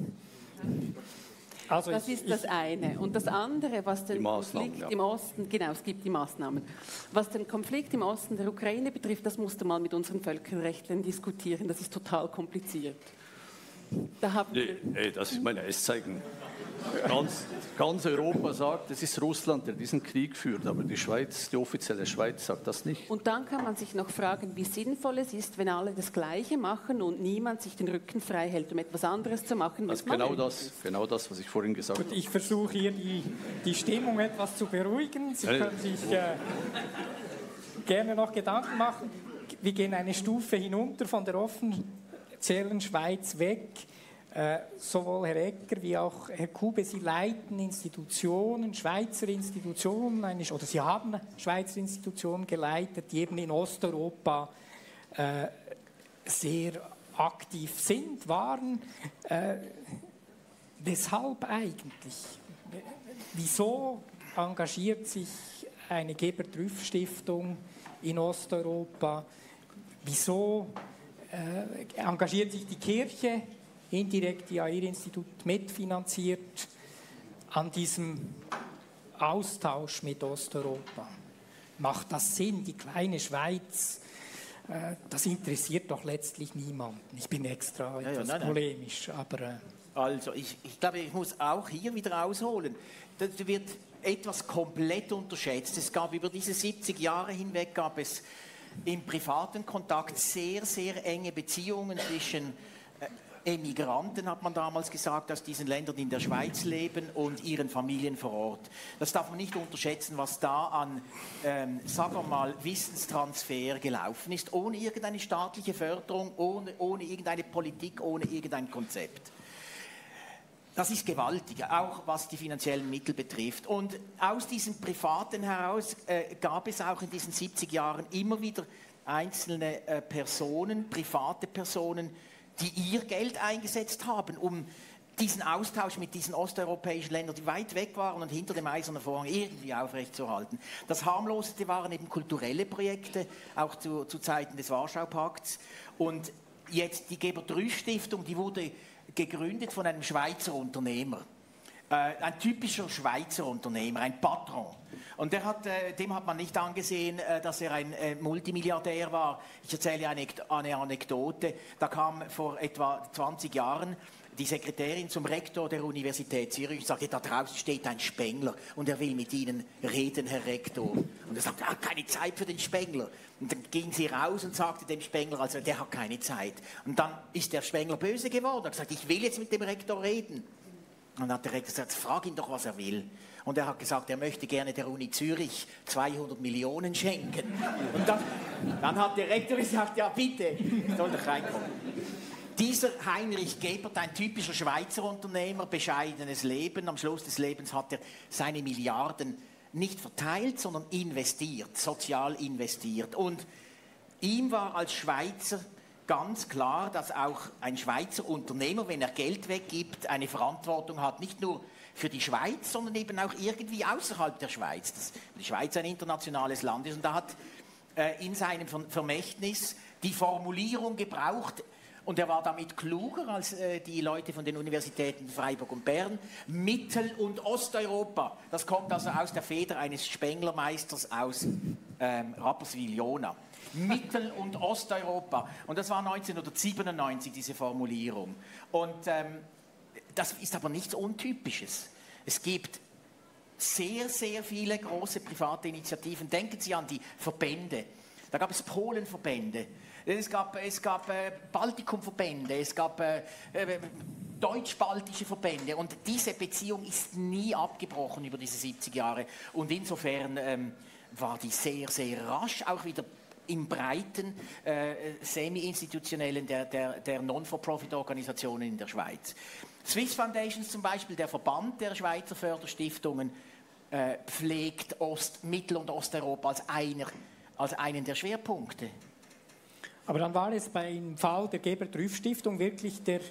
Also das ist das eine. Und das andere, was den Konflikt im Osten, genau, es gibt die Maßnahmen. Was den Konflikt im Osten der Ukraine betrifft, das musst du mal mit unseren Völkerrechtlern diskutieren. Das ist total kompliziert. Es zeigen. Ganz Europa sagt, es ist Russland, der diesen Krieg führt, aber die Schweiz, die offizielle Schweiz sagt das nicht. Und dann kann man sich noch fragen, wie sinnvoll es ist, wenn alle das Gleiche machen und niemand sich den Rücken frei hält, um etwas anderes zu machen. Das ist genau das, was ich vorhin gesagt habe. Ich versuche hier die Stimmung etwas zu beruhigen. Sie können sich gerne noch Gedanken machen. Wir gehen eine Stufe hinunter von der offiziellen Schweiz weg. Sowohl Herr Egger wie auch Herr Kube, Sie leiten Institutionen, Schweizer Institutionen, oder Sie haben Schweizer Institutionen geleitet, die eben in Osteuropa sehr aktiv waren. Weshalb eigentlich? Wieso engagiert sich eine Geber-Trüff-Stiftung in Osteuropa? Wieso engagiert sich die Kirche indirekt, die ja ihr Institut mitfinanziert, an diesem Austausch mit Osteuropa? Macht das Sinn, die kleine Schweiz das interessiert doch letztlich niemanden. Ich bin extra etwas polemisch, aber... Also, ich glaube, ich muss auch hier wieder ausholen. Das wird etwas komplett unterschätzt. Es gab über diese 70 Jahre hinweg, gab es im privaten Kontakt sehr, sehr enge Beziehungen zwischen Emigranten, hat man damals gesagt, aus diesen Ländern, die in der Schweiz leben, und ihren Familien vor Ort. Das darf man nicht unterschätzen, was da an, sagen wir mal, Wissenstransfer gelaufen ist, ohne irgendeine staatliche Förderung, ohne irgendeine Politik, ohne irgendein Konzept. Das ist gewaltig, auch was die finanziellen Mittel betrifft. Und aus diesem Privaten heraus gab es auch in diesen 70 Jahren immer wieder einzelne Personen, private Personen, die ihr Geld eingesetzt haben, um diesen Austausch mit diesen osteuropäischen Ländern, die weit weg waren und hinter dem eisernen Vorhang irgendwie aufrechtzuerhalten. Das harmloseste waren eben kulturelle Projekte, auch zu Zeiten des Warschau-Pakts. Und jetzt die Gebert-Rüsch-Stiftung, die wurde gegründet von einem Schweizer Unternehmer. Ein typischer Schweizer Unternehmer, ein Patron. Und dem hat man nicht angesehen, dass er ein Multimilliardär war. Ich erzähle eine Anekdote. Da kam vor etwa 20 Jahren die Sekretärin zum Rektor der Universität Zürich und sagte, da draußen steht ein Spengler und er will mit Ihnen reden, Herr Rektor. Und er sagte, er hat keine Zeit für den Spengler. Und dann ging sie raus und sagte dem Spengler, also der hat keine Zeit. Und dann ist der Spengler böse geworden. Er hat gesagt, ich will jetzt mit dem Rektor reden. Und dann hat der Rektor gesagt, frag ihn doch, was er will. Und er hat gesagt, er möchte gerne der Uni Zürich 200 Millionen schenken. Und dann hat der Rektor gesagt, ja bitte, soll doch reinkommen. Dieser Heinrich Gebert, ein typischer Schweizer Unternehmer, bescheidenes Leben. Am Schluss des Lebens hat er seine Milliarden nicht verteilt, sondern investiert, sozial investiert. Und ihm war als Schweizer ganz klar, dass auch ein Schweizer Unternehmer, wenn er Geld weggibt, eine Verantwortung hat, nicht nur für die Schweiz, sondern eben auch irgendwie außerhalb der Schweiz. Dass die Schweiz ein internationales Land ist. Und da hat in seinem Vermächtnis die Formulierung gebraucht, und er war damit kluger als die Leute von den Universitäten Freiburg und Bern, Mittel- und Osteuropa. Das kommt also aus der Feder eines Spenglermeisters aus Rapperswil-Jona. Mittel- und Osteuropa. Und das war 1997, diese Formulierung. Und das ist aber nichts Untypisches. Es gibt sehr, sehr viele große private Initiativen. Denken Sie an die Verbände. Da gab es Polenverbände. Es gab Baltikumverbände, es gab deutsch-baltische Verbände und diese Beziehung ist nie abgebrochen über diese 70 Jahre und insofern war die sehr, sehr rasch auch wieder im breiten semi-institutionellen der Non-for-Profit-Organisationen in der Schweiz. Swiss Foundations zum Beispiel, der Verband der Schweizer Förderstiftungen, pflegt Mittel- und Osteuropa als einen der Schwerpunkte. Aber dann war es beim Fall der Gebert-Rüff-Stiftung wirklich der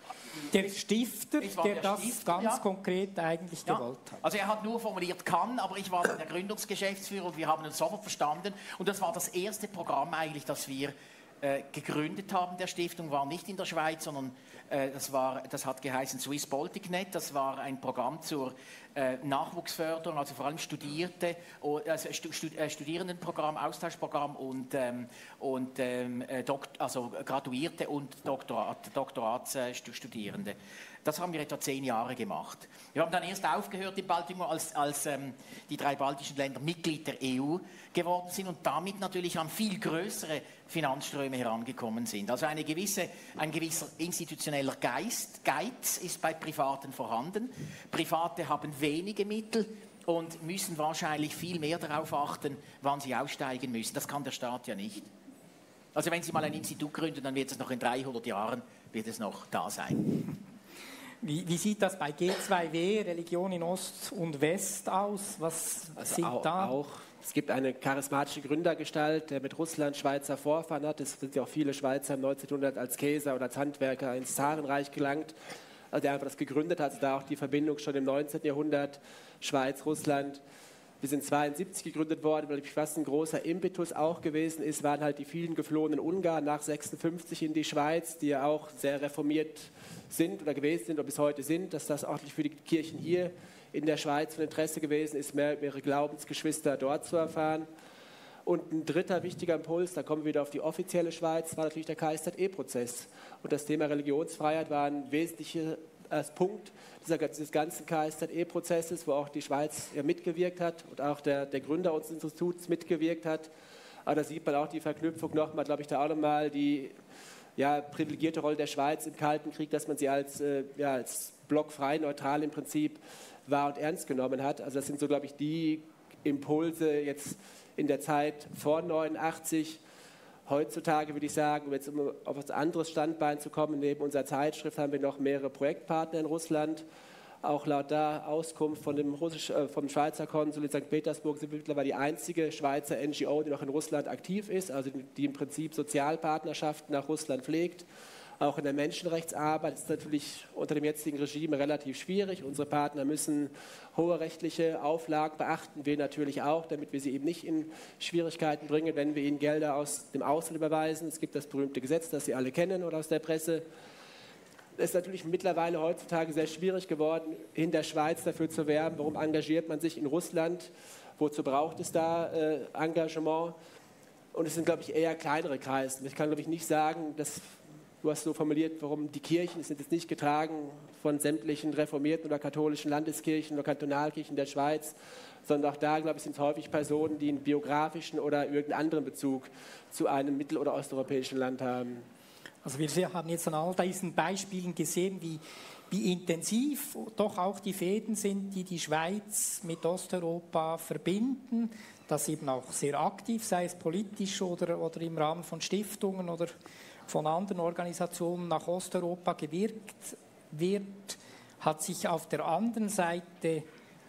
Stifter, der das ganz konkret eigentlich gewollt hat. Also er hat nur formuliert kann, aber ich war der Gründungsgeschäftsführer und wir haben uns sofort verstanden. Und das war das erste Programm eigentlich, das wir gegründet haben. Der Stiftung war nicht in der Schweiz, sondern das hat geheißen Swiss Baltic Net. Das war ein Programm zur Nachwuchsförderung, also vor allem Studierendenprogramm, Austauschprogramm und also Graduierte und Doktoratsstudierende. Das haben wir etwa 10 Jahre gemacht. Wir haben dann erst aufgehört in Baltimore, als die 3 baltischen Länder Mitglied der EU geworden sind und damit natürlich an viel größere Finanzströme herangekommen sind. Also ein gewisser institutioneller Geiz ist bei Privaten vorhanden. Private haben wenige Mittel und müssen wahrscheinlich viel mehr darauf achten, wann sie aussteigen müssen. Das kann der Staat ja nicht. Also wenn Sie mal ein Institut gründen, dann wird es noch in 300 Jahren wird es noch da sein. Wie sieht das bei G2W, Religion in Ost und West aus? Was sind da? Es gibt eine charismatische Gründergestalt, der mit Russland Schweizer Vorfahren hat. Es sind ja auch viele Schweizer 1900 als Käser oder als Handwerker ins Zarenreich gelangt. Also der einfach das gegründet hat, also da auch die Verbindung schon im 19. Jahrhundert, Schweiz, Russland. Wir sind 72 gegründet worden, weil was ein großer Impetus auch gewesen ist, waren halt die vielen geflohenen Ungarn nach 56 in die Schweiz, die ja auch sehr reformiert sind oder gewesen sind oder bis heute sind, dass das auch nicht für die Kirchen hier in der Schweiz von Interesse gewesen ist, mehr ihre Glaubensgeschwister dort zu erfahren. Und ein dritter wichtiger Impuls, da kommen wir wieder auf die offizielle Schweiz, war natürlich der KSZE-Prozess. Und das Thema Religionsfreiheit war ein wesentlicher Punkt dieses ganzen KSZE-Prozesses, wo auch die Schweiz ja mitgewirkt hat und auch der Gründer unseres Instituts mitgewirkt hat. Aber da sieht man auch die Verknüpfung nochmal, glaube ich, da auch nochmal die privilegierte Rolle der Schweiz im Kalten Krieg, dass man sie als blockfrei, neutral im Prinzip wahr und ernst genommen hat. Also das sind so, glaube ich, die Impulse jetzt in der Zeit vor 89. Heutzutage würde ich sagen, um jetzt auf ein anderes Standbein zu kommen, neben unserer Zeitschrift haben wir noch mehrere Projektpartner in Russland. Auch laut der Auskunft vom Schweizer Konsul in St. Petersburg sind wir mittlerweile die einzige Schweizer NGO, die noch in Russland aktiv ist, also die im Prinzip Sozialpartnerschaften nach Russland pflegt. Auch in der Menschenrechtsarbeit ist natürlich unter dem jetzigen Regime relativ schwierig. Unsere Partner müssen hohe rechtliche Auflagen beachten, wir natürlich auch, damit wir sie eben nicht in Schwierigkeiten bringen, wenn wir ihnen Gelder aus dem Ausland überweisen. Es gibt das berühmte Gesetz, das Sie alle kennen oder aus der Presse. Es ist natürlich mittlerweile heutzutage sehr schwierig geworden, in der Schweiz dafür zu werben, warum engagiert man sich in Russland, wozu braucht es da Engagement. Und es sind, glaube ich, eher kleinere Kreise. Ich kann, glaube ich, nicht sagen, dass du hast so formuliert, warum die Kirchen sind jetzt nicht getragen von sämtlichen reformierten oder katholischen Landeskirchen oder Kantonalkirchen der Schweiz, sondern auch da, glaube ich, sind es häufig Personen, die einen biografischen oder irgendeinen anderen Bezug zu einem mittel- oder osteuropäischen Land haben. Also wir haben jetzt an all diesen Beispielen gesehen, wie intensiv doch auch die Fäden sind, die die Schweiz mit Osteuropa verbinden, das eben auch sehr aktiv, sei es politisch oder im Rahmen von Stiftungen oder von anderen Organisationen nach Osteuropa gewirkt wird, hat sich auf der anderen Seite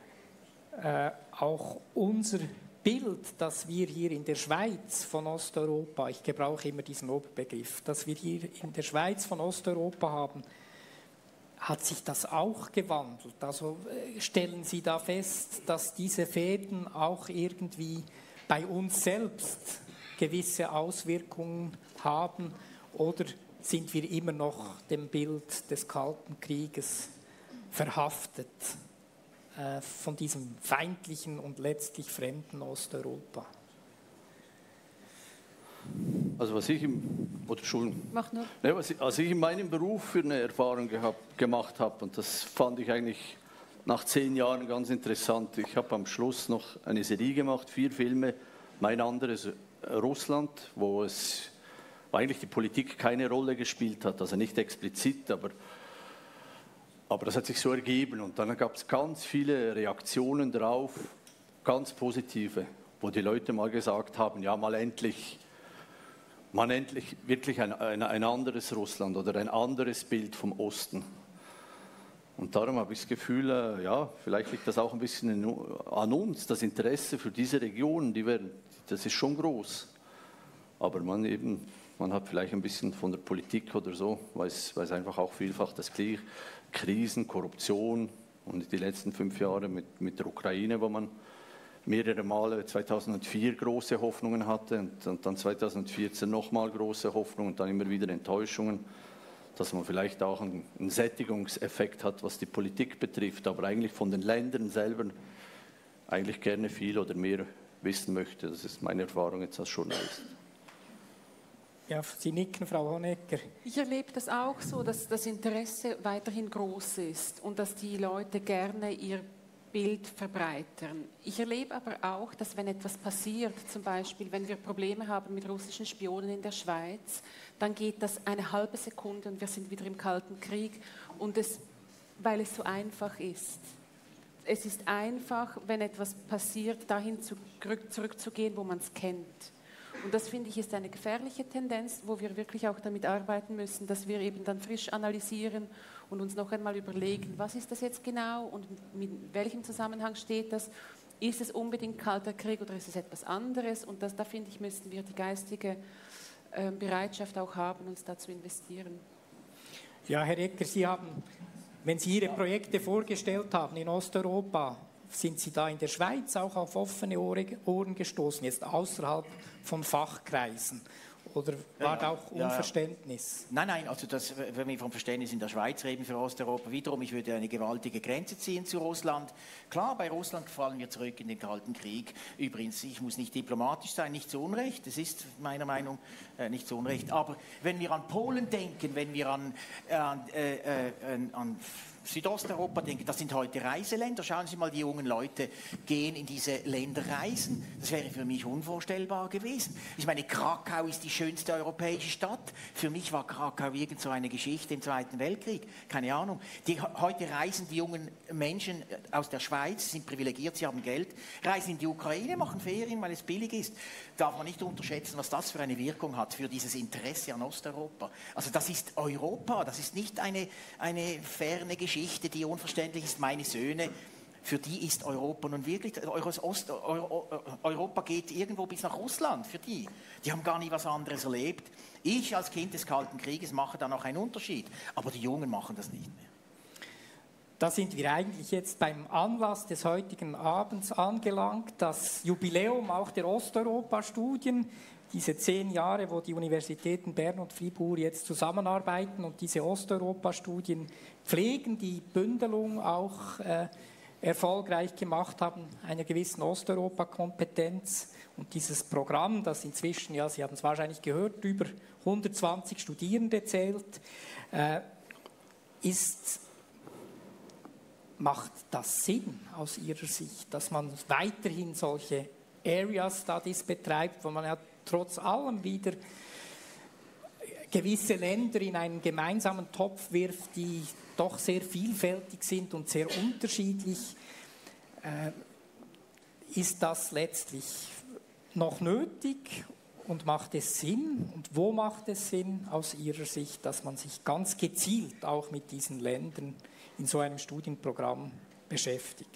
auch unser Bild, das wir hier in der Schweiz von Osteuropa, ich gebrauche immer diesen Oberbegriff, das wir hier in der Schweiz von Osteuropa haben, hat sich das auch gewandelt. Also stellen Sie da fest, dass diese Fäden auch irgendwie bei uns selbst gewisse Auswirkungen haben, oder sind wir immer noch dem Bild des Kalten Krieges verhaftet, von diesem feindlichen und letztlich fremden Osteuropa? Also was ich in meinem Beruf für eine Erfahrung gemacht habe, und das fand ich eigentlich nach 10 Jahren ganz interessant. Ich habe am Schluss noch eine Serie gemacht, 4 Filme, mein anderes Russland, wo eigentlich die Politik keine Rolle gespielt hat, also nicht explizit, aber das hat sich so ergeben. Und dann gab es ganz viele Reaktionen darauf, ganz positive, wo die Leute mal gesagt haben, ja, mal endlich wirklich ein anderes Russland oder ein anderes Bild vom Osten. Und darum habe ich das Gefühl, vielleicht liegt das auch ein bisschen an uns, das Interesse für diese Regionen, das ist schon groß. Aber man hat vielleicht ein bisschen von der Politik oder so, weiß einfach auch vielfach das Gleiche. Krisen, Korruption und die letzten 5 Jahre mit der Ukraine, wo man mehrere Male 2004 große Hoffnungen hatte und dann 2014 nochmal große Hoffnungen und dann immer wieder Enttäuschungen, dass man vielleicht auch einen Sättigungseffekt hat, was die Politik betrifft, aber eigentlich von den Ländern selber eigentlich gerne viel oder mehr wissen möchte. Das ist meine Erfahrung jetzt als Journalist. Ja, Sie nicken, Frau Honegger. Ich erlebe das auch so, dass das Interesse weiterhin groß ist und dass die Leute gerne ihr Bild verbreitern. Ich erlebe aber auch, dass wenn etwas passiert, zum Beispiel wenn wir Probleme haben mit russischen Spionen in der Schweiz, dann geht das eine halbe Sekunde und wir sind wieder im Kalten Krieg, weil es so einfach ist. Es ist einfach, wenn etwas passiert, dahin zurückzugehen, wo man es kennt. Und das, finde ich, ist eine gefährliche Tendenz, wo wir wirklich auch damit arbeiten müssen, dass wir eben dann frisch analysieren und uns noch einmal überlegen, was ist das jetzt genau und mit welchem Zusammenhang steht das? Ist es unbedingt Kalter Krieg oder ist es etwas anderes? Und da finde ich, müssen wir die geistige Bereitschaft auch haben, uns da zu investieren. Ja, Herr Egger, Sie haben, wenn Sie Ihre Projekte vorgestellt haben in Osteuropa, sind Sie da in der Schweiz auch auf offene Ohren gestoßen, jetzt außerhalb von Fachkreisen? Oder war da auch Unverständnis? Nein, also wenn wir vom Verständnis in der Schweiz reden für Osteuropa, wiederum, ich würde eine gewaltige Grenze ziehen zu Russland. Klar, bei Russland fallen wir zurück in den Kalten Krieg. Übrigens, ich muss nicht diplomatisch sein, nicht zu Unrecht, das ist meiner Meinung nach nicht zu Unrecht. Aber wenn wir an Polen denken, wenn wir an Südosteuropa denken, das sind heute Reiseländer. Schauen Sie mal, die jungen Leute gehen in diese Länder reisen. Das wäre für mich unvorstellbar gewesen. Ich meine, Krakau ist die schönste europäische Stadt. Für mich war Krakau irgend so eine Geschichte im Zweiten Weltkrieg. Keine Ahnung. Heute reisen die jungen Menschen aus der Schweiz, sind privilegiert, sie haben Geld, reisen in die Ukraine, machen Ferien, weil es billig ist. Darf man nicht unterschätzen, was das für eine Wirkung hat für dieses Interesse an Osteuropa. Also das ist Europa, das ist nicht eine ferne Geschichte, die unverständlich ist. Meine Söhne, für die ist Europa nun wirklich, Europa geht irgendwo bis nach Russland, für die. Die haben gar nie was anderes erlebt. Ich als Kind des Kalten Krieges mache da noch einen Unterschied, aber die Jungen machen das nicht mehr. Da sind wir eigentlich jetzt beim Anlass des heutigen Abends angelangt, das Jubiläum auch der Osteuropa-Studien, diese 10 Jahre, wo die Universitäten Bern und Fribourg jetzt zusammenarbeiten und diese Osteuropa-Studien pflegen, die Bündelung auch erfolgreich gemacht haben, einer gewissen Osteuropa-Kompetenz. Und dieses Programm, das inzwischen, ja, Sie haben es wahrscheinlich gehört, über 120 Studierende zählt, macht das Sinn aus Ihrer Sicht, dass man weiterhin solche Area Studies betreibt, wo man ja trotz allem wieder gewisse Länder in einen gemeinsamen Topf wirft, die doch sehr vielfältig sind und sehr unterschiedlich? Ist das letztlich noch nötig und macht es Sinn? Und wo macht es Sinn aus Ihrer Sicht, dass man sich ganz gezielt auch mit diesen Ländern in so einem Studienprogramm beschäftigt?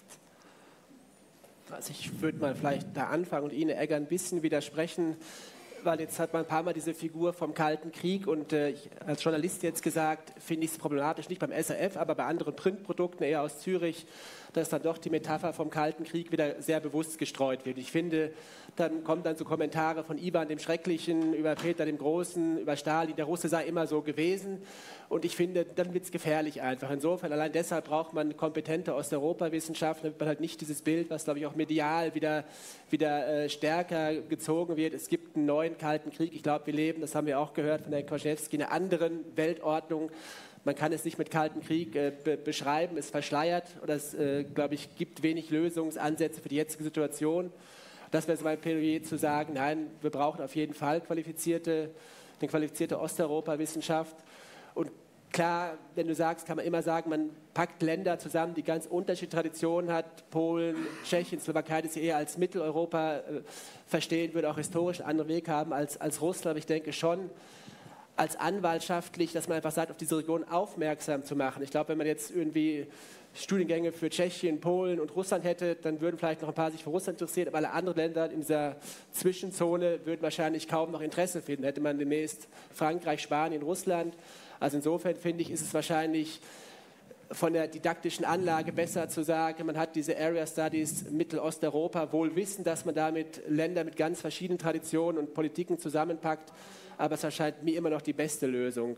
Also ich würde mal vielleicht da anfangen und Ihnen, Egger, ein bisschen widersprechen, weil jetzt hat man ein paar Mal diese Figur vom Kalten Krieg und ich, als Journalist jetzt gesagt, finde ich es problematisch, nicht beim SRF, aber bei anderen Printprodukten, eher aus Zürich, dass dann doch die Metapher vom Kalten Krieg wieder sehr bewusst gestreut wird. Ich finde, dann kommen dann so Kommentare von Ivan dem Schrecklichen, über Peter dem Großen, über Stalin, der Russe sei immer so gewesen. Und ich finde, dann wird es gefährlich einfach. Insofern, allein deshalb braucht man kompetente Osteuropawissenschaften, damit man halt nicht dieses Bild, was, glaube ich, auch medial wieder stärker gezogen wird. Es gibt einen neuen Kalten Krieg. Ich glaube, wir leben, das haben wir auch gehört von Herrn Koschewski, in einer anderen Weltordnung. Man kann es nicht mit Kalten Krieg beschreiben, es verschleiert oder es, glaube ich, gibt wenig Lösungsansätze für die jetzige Situation. Das wäre so mein Plädoyer zu sagen, nein, wir brauchen auf jeden Fall eine qualifizierte Osteuropa-Wissenschaft. Und klar, wenn du sagst, kann man immer sagen, man packt Länder zusammen, die ganz unterschiedliche Traditionen hat. Polen, Tschechien, Slowakei, das sie eher als Mitteleuropa verstehen würde, auch historisch einen anderen Weg haben als Russland. Aber ich denke schon, als anwaltschaftlich, dass man einfach sagt, auf diese Region aufmerksam zu machen. Ich glaube, wenn man jetzt irgendwie Studiengänge für Tschechien, Polen und Russland hätte, dann würden vielleicht noch ein paar sich für Russland interessieren, aber alle anderen Länder in dieser Zwischenzone würden wahrscheinlich kaum noch Interesse finden. Hätte man demnächst Frankreich, Spanien, Russland. Also insofern finde ich, ist es wahrscheinlich von der didaktischen Anlage besser zu sagen, man hat diese Area Studies Mittelosteuropa, wohl wissen, dass man damit Länder mit ganz verschiedenen Traditionen und Politiken zusammenpackt, aber es erscheint mir immer noch die beste Lösung.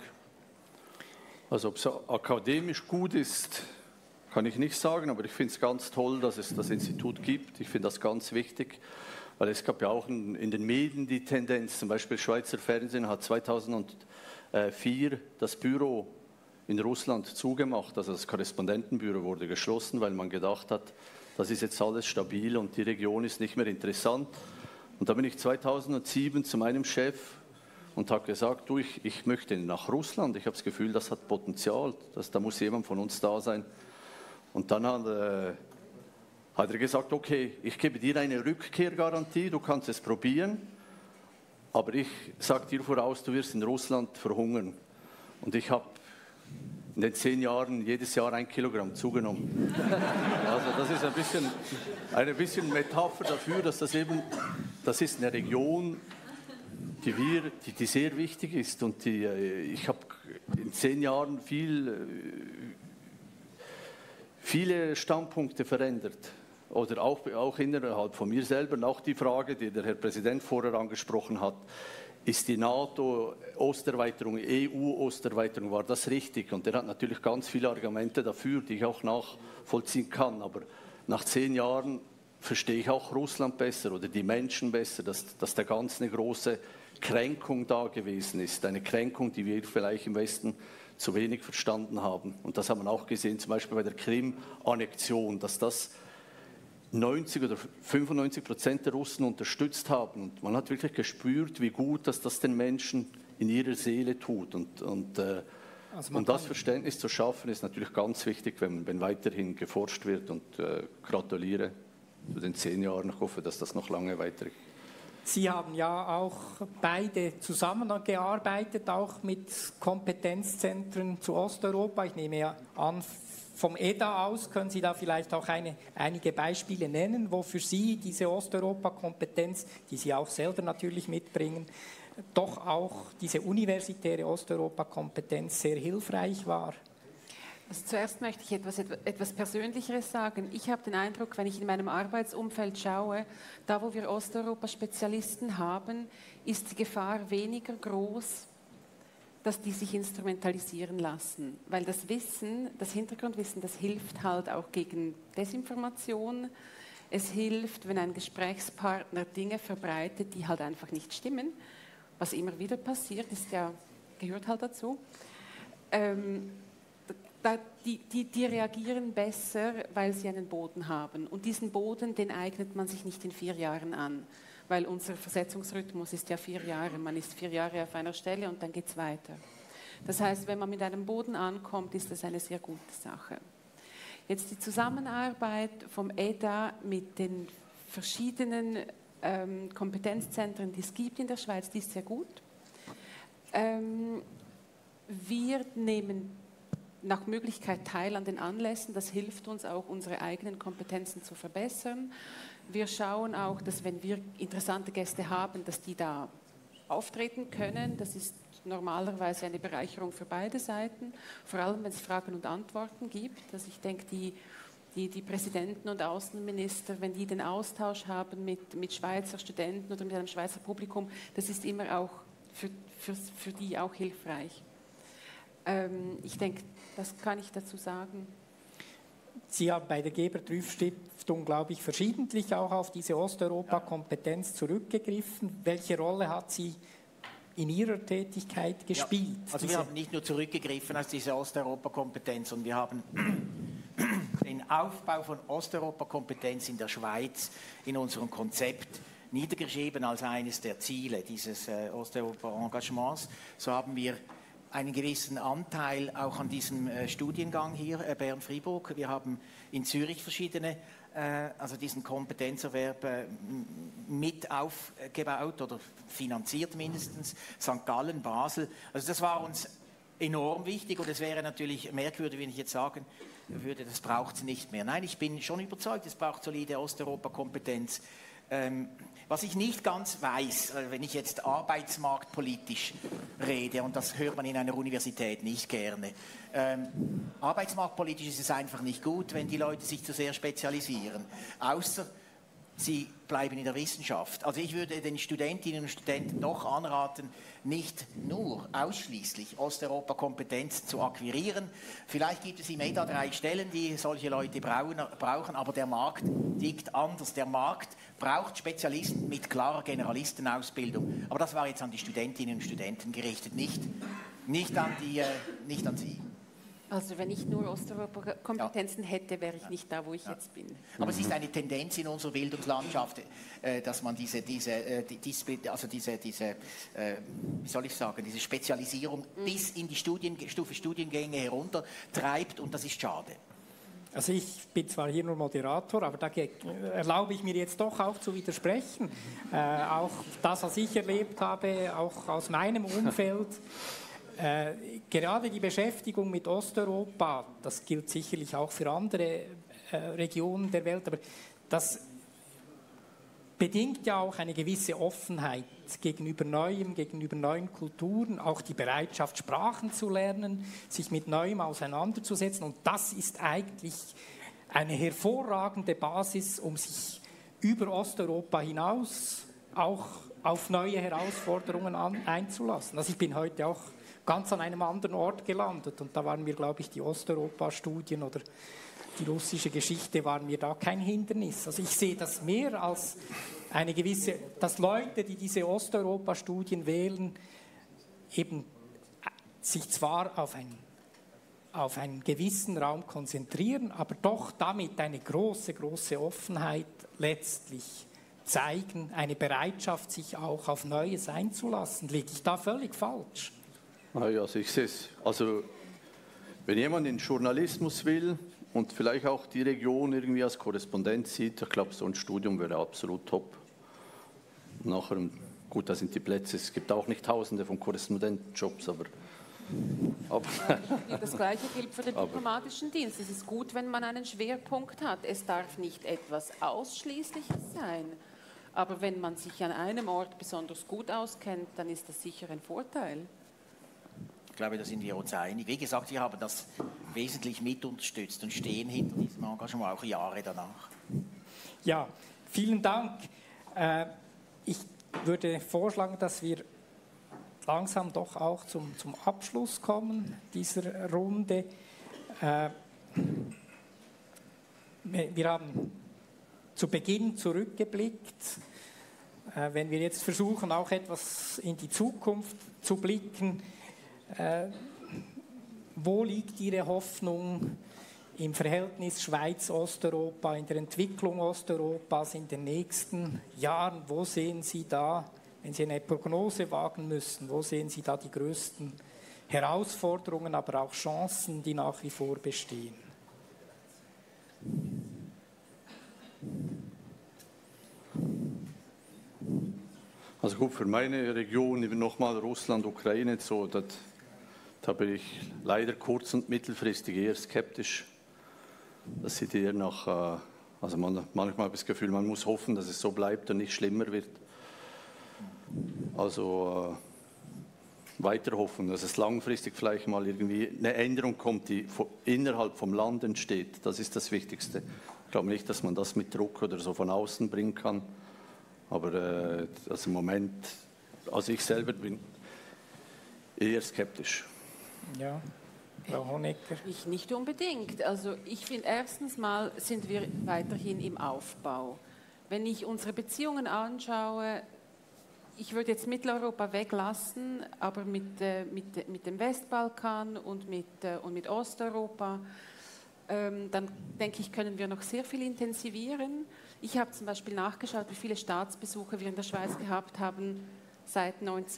Also ob es akademisch gut ist, kann ich nicht sagen, aber ich finde es ganz toll, dass es das Institut gibt. Ich finde das ganz wichtig, weil es gab ja auch in den Medien die Tendenz, zum Beispiel Schweizer Fernsehen hat 2004 das Büro in Russland zugemacht, also das Korrespondentenbüro wurde geschlossen, weil man gedacht hat, das ist jetzt alles stabil und die Region ist nicht mehr interessant. Und da bin ich 2007 zu meinem Chef und habe gesagt, du, ich möchte nach Russland, ich habe das Gefühl, das hat Potenzial, da muss jemand von uns da sein. Und dann hat er gesagt, okay, ich gebe dir eine Rückkehrgarantie, du kannst es probieren, aber ich sage dir voraus, du wirst in Russland verhungern. Und ich habe in den 10 Jahren jedes Jahr 1 Kilogramm zugenommen. Also das ist ein bisschen Metapher dafür, dass das ist eine Region, die sehr wichtig ist und ich habe in 10 Jahren viele Standpunkte verändert oder auch innerhalb von mir selber. Und auch die Frage, die der Herr Präsident vorher angesprochen hat, ist die NATO-Osterweiterung, EU-Osterweiterung, war das richtig? Und er hat natürlich ganz viele Argumente dafür, die ich auch nachvollziehen kann. Aber nach 10 Jahren verstehe ich auch Russland besser oder die Menschen besser, dass da ganz eine große Kränkung da gewesen ist. Eine Kränkung, die wir vielleicht im Westen zu wenig verstanden haben. Und das haben wir auch gesehen, zum Beispiel bei der Krim-Annexion, dass das 90 oder 95% der Russen unterstützt haben. Und man hat wirklich gespürt, wie gut dass das den Menschen in ihrer Seele tut. Und das Verständnis zu schaffen, ist natürlich ganz wichtig, wenn weiterhin geforscht wird. Und gratuliere zu den 10 Jahren. Ich hoffe, dass das noch lange weitergeht. Sie haben ja auch beide zusammengearbeitet, auch mit Kompetenzzentren zu Osteuropa. Ich nehme ja an, vom EDA aus können Sie da vielleicht auch einige Beispiele nennen, wo für Sie diese Osteuropa-Kompetenz, die Sie auch selber natürlich mitbringen, doch auch diese universitäre Osteuropa-Kompetenz sehr hilfreich war. Also zuerst möchte ich etwas Persönlicheres sagen. Ich habe den Eindruck, wenn ich in meinem Arbeitsumfeld schaue, da wo wir Osteuropa-Spezialisten haben, ist die Gefahr weniger groß, dass die sich instrumentalisieren lassen. Weil das Wissen, das Hintergrundwissen, das hilft halt auch gegen Desinformation. Es hilft, wenn ein Gesprächspartner Dinge verbreitet, die halt einfach nicht stimmen. Was immer wieder passiert, gehört halt dazu. Die reagieren besser, weil sie einen Boden haben. Und diesen Boden, den eignet man sich nicht in 4 Jahren an, weil unser Versetzungsrhythmus ist ja 4 Jahre. Man ist 4 Jahre auf einer Stelle und dann geht es weiter. Das heißt, wenn man mit einem Boden ankommt, ist das eine sehr gute Sache. Jetzt die Zusammenarbeit vom EDA mit den verschiedenen Kompetenzzentren, die es gibt in der Schweiz, die ist sehr gut. Wir nehmen nach Möglichkeit teil an den Anlässen. Das hilft uns auch, unsere eigenen Kompetenzen zu verbessern. Wir schauen auch, dass wenn wir interessante Gäste haben, dass die da auftreten können. Das ist normalerweise eine Bereicherung für beide Seiten, vor allem wenn es Fragen und Antworten gibt. Also ich denke, die Präsidenten und Außenminister, wenn die den Austausch haben mit Schweizer Studenten oder mit einem Schweizer Publikum, das ist immer auch für die auch hilfreich. Ich denke, das kann ich dazu sagen. Sie haben bei der Geber-Trüff-Stiftung, glaube ich, verschiedentlich auch auf diese Osteuropa-Kompetenz zurückgegriffen. Welche Rolle hat sie in Ihrer Tätigkeit gespielt? Ja, also wir haben nicht nur zurückgegriffen auf diese Osteuropa-Kompetenz, sondern wir haben den Aufbau von Osteuropa-Kompetenz in der Schweiz in unserem Konzept niedergeschrieben als eines der Ziele dieses Osteuropa-Engagements. So haben wir einen gewissen Anteil auch an diesem Studiengang hier, Bern-Fribourg. Wir haben in Zürich verschiedene, also diesen Kompetenzerwerb mit aufgebaut oder finanziert mindestens, St. Gallen, Basel. Also das war uns enorm wichtig und es wäre natürlich merkwürdig, wenn ich jetzt sagen würde, das braucht es nicht mehr. Nein, ich bin schon überzeugt, es braucht solide Osteuropa-Kompetenz. Was ich nicht ganz weiß, wenn ich jetzt arbeitsmarktpolitisch rede, und das hört man in einer Universität nicht gerne, arbeitsmarktpolitisch ist es einfach nicht gut, wenn die Leute sich zu sehr spezialisieren, außer sie bleiben in der Wissenschaft. Also ich würde den Studentinnen und Studenten doch anraten, nicht nur ausschließlich Osteuropa-Kompetenz zu akquirieren. Vielleicht gibt es im EDA 3 Stellen, die solche Leute brauchen, aber der Markt tickt anders. Der Markt braucht Spezialisten mit klarer Generalistenausbildung. Aber das war jetzt an die Studentinnen und Studenten gerichtet, nicht an Sie. Also wenn ich nur Osteuropa-Kompetenzen hätte, wäre ich nicht da, wo ich jetzt bin. Aber es ist eine Tendenz in unserer Bildungslandschaft, dass man diese Spezialisierung bis in die Studiengänge heruntertreibt und das ist schade. Also ich bin zwar hier nur Moderator, aber da erlaube ich mir jetzt doch auch zu widersprechen. Auch das, was ich erlebt habe, auch aus meinem Umfeld. Gerade die Beschäftigung mit Osteuropa, das gilt sicherlich auch für andere Regionen der Welt, aber das bedingt ja auch eine gewisse Offenheit gegenüber Neuem, gegenüber neuen Kulturen, auch die Bereitschaft, Sprachen zu lernen, sich mit Neuem auseinanderzusetzen. Und das ist eigentlich eine hervorragende Basis, um sich über Osteuropa hinaus auch auf neue Herausforderungen einzulassen. Also ich bin heute auch ganz an einem anderen Ort gelandet und da waren mir, glaube ich, die Osteuropa-Studien oder die russische Geschichte waren mir da kein Hindernis. Also ich sehe das mehr als eine gewisse, dass Leute, die diese Osteuropa-Studien wählen, eben sich zwar auf einen gewissen Raum konzentrieren, aber doch damit eine große, große Offenheit letztlich zeigen, eine Bereitschaft, sich auch auf Neues einzulassen. Liege ich da völlig falsch? Also ich sehe es. Also wenn jemand in Journalismus will und vielleicht auch die Region irgendwie als Korrespondent sieht, ich glaube, so ein Studium wäre absolut top. Nachher, gut, da sind die Plätze. Es gibt auch nicht Tausende von Korrespondentenjobs, aber das Gleiche gilt für den diplomatischen Dienst. Es ist gut, wenn man einen Schwerpunkt hat. Es darf nicht etwas Ausschließliches sein. Aber wenn man sich an einem Ort besonders gut auskennt, dann ist das sicher ein Vorteil. Ich glaube, da sind wir uns einig. Wie gesagt, wir haben das wesentlich mit unterstützt und stehen hinter diesem Engagement auch Jahre danach. Ja, vielen Dank. Ich würde vorschlagen, dass wir langsam doch auch zum Abschluss kommen dieser Runde. Wir haben zu Beginn zurückgeblickt. Wenn wir jetzt versuchen, auch etwas in die Zukunft zu blicken, wo liegt Ihre Hoffnung im Verhältnis Schweiz-Osteuropa, in der Entwicklung Osteuropas in den nächsten Jahren? Wo sehen Sie da, wenn Sie eine Prognose wagen müssen, wo sehen Sie da die größten Herausforderungen, aber auch Chancen, die nach wie vor bestehen? Also gut, für meine Region, nochmal Russland, Ukraine, so, da bin ich leider kurz- und mittelfristig eher skeptisch. Das sieht eher nach, also manchmal habe ich das Gefühl, man muss hoffen, dass es so bleibt und nicht schlimmer wird. Also weiter hoffen, dass es langfristig vielleicht mal irgendwie eine Änderung kommt, die innerhalb vom Land entsteht. Das ist das Wichtigste. Ich glaube nicht, dass man das mit Druck oder so von außen bringen kann. Aber also im Moment, also ich selber bin eher skeptisch. Ja, Frau Honegger. Ich nicht unbedingt. Also ich finde, erstens mal sind wir weiterhin im Aufbau. Wenn ich unsere Beziehungen anschaue, ich würde jetzt Mitteleuropa weglassen, aber mit dem Westbalkan und mit Osteuropa, dann denke ich, können wir noch sehr viel intensivieren. Ich habe zum Beispiel nachgeschaut, wie viele Staatsbesuche wir in der Schweiz gehabt haben seit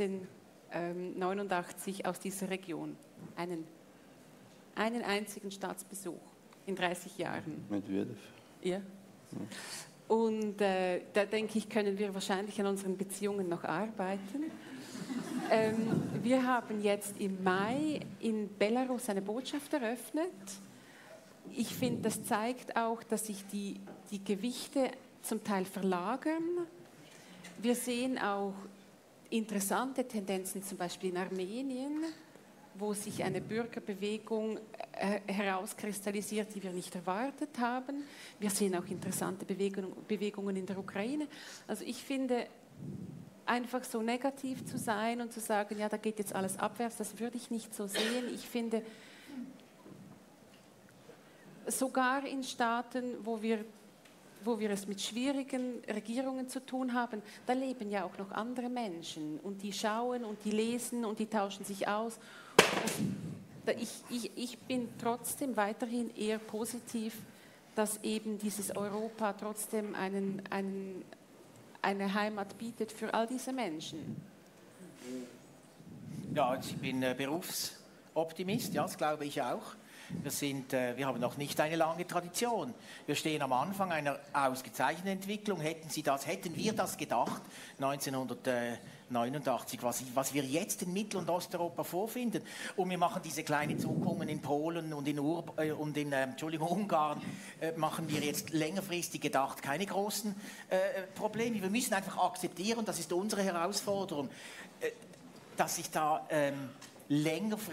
1989 aus dieser Region. Einen einzigen Staatsbesuch in 30 Jahren. Medvedev. Ja. Und da denke ich, können wir wahrscheinlich an unseren Beziehungen noch arbeiten. Wir haben jetzt im Mai in Belarus eine Botschaft eröffnet. Ich finde, das zeigt auch, dass sich die Gewichte zum Teil verlagern. Wir sehen auch interessante Tendenzen, zum Beispiel in Armenien, wo sich eine Bürgerbewegung herauskristallisiert, die wir nicht erwartet haben. Wir sehen auch interessante Bewegungen in der Ukraine. Also ich finde, einfach so negativ zu sein und zu sagen, ja, da geht jetzt alles abwärts, das würde ich nicht so sehen. Ich finde, sogar in Staaten, wo wir es mit schwierigen Regierungen zu tun haben, da leben ja auch noch andere Menschen und die schauen und die lesen und die tauschen sich aus. Ich bin trotzdem weiterhin eher positiv, dass eben dieses Europa trotzdem eine Heimat bietet für all diese Menschen. Ja, ich bin Berufsoptimist, ja, das glaube ich auch. Wir haben noch nicht eine lange Tradition. Wir stehen am Anfang einer ausgezeichneten Entwicklung. Hätten wir das gedacht, 1989, was wir jetzt in Mittel- und Osteuropa vorfinden? Und wir machen diese kleinen Zuckungen in Polen und in Ungarn, machen wir jetzt längerfristig gedacht keine großen Probleme. Wir müssen einfach akzeptieren, das ist unsere Herausforderung, dass sich da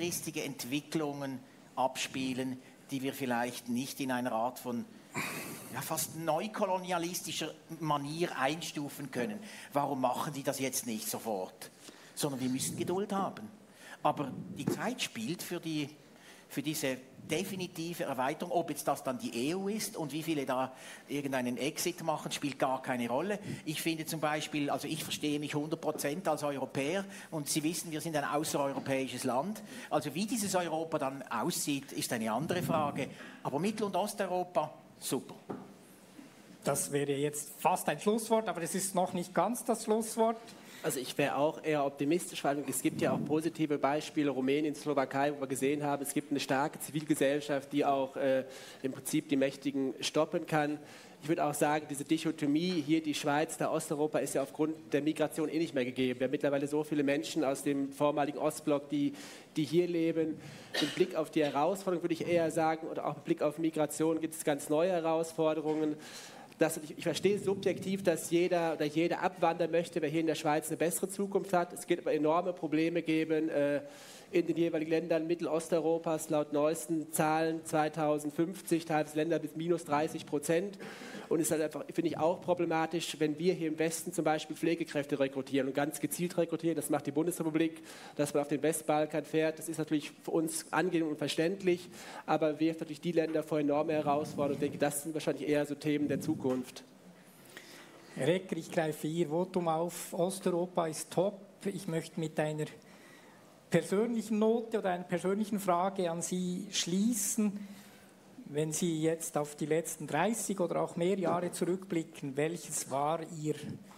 längerfristige Entwicklungen abspielen, die wir vielleicht nicht in einer Art von fast neukolonialistischer Manier einstufen können. Warum machen die das jetzt nicht sofort? Sondern wir müssen Geduld haben. Aber die Zeit spielt für diese definitive Erweiterung. Ob jetzt das dann die EU ist und wie viele da irgendeinen Exit machen, spielt gar keine Rolle. Ich finde zum Beispiel, also ich verstehe mich 100% als Europäer und Sie wissen, wir sind ein außereuropäisches Land. Also wie dieses Europa dann aussieht, ist eine andere Frage. Aber Mittel- und Osteuropa, super. Das wäre jetzt fast ein Schlusswort, aber es ist noch nicht ganz das Schlusswort. Also ich wäre auch eher optimistisch, weil es gibt ja auch positive Beispiele, Rumänien, Slowakei, wo wir gesehen haben, es gibt eine starke Zivilgesellschaft, die auch im Prinzip die Mächtigen stoppen kann. Ich würde auch sagen, diese Dichotomie hier, die Schweiz, da Osteuropa, ist ja aufgrund der Migration nicht mehr gegeben. Wir haben mittlerweile so viele Menschen aus dem vormaligen Ostblock, die hier leben. Mit Blick auf die Herausforderungen würde ich eher sagen, oder auch mit Blick auf Migration gibt es ganz neue Herausforderungen. Ich verstehe subjektiv, dass jeder oder jede abwandern möchte, wer hier in der Schweiz eine bessere Zukunft hat. Es wird aber enorme Probleme geben in den jeweiligen Ländern Mittelosteuropas, laut neuesten Zahlen 2050, teilweise Länder bis -30%. Und es ist halt einfach, finde ich, auch problematisch, wenn wir hier im Westen zum Beispiel Pflegekräfte rekrutieren und ganz gezielt rekrutieren. Das macht die Bundesrepublik, dass man auf den Westbalkan fährt. Das ist natürlich für uns angenehm und verständlich, aber wirft natürlich die Länder vor enorme Herausforderungen. Ich denke, das sind wahrscheinlich eher so Themen der Zukunft. Herr Ecker, ich greife Ihr Votum auf. Osteuropa ist top. Ich möchte mit einer persönlichen Note oder einer persönlichen Frage an Sie schließen. Wenn Sie jetzt auf die letzten 30 oder auch mehr Jahre zurückblicken, welches war Ihr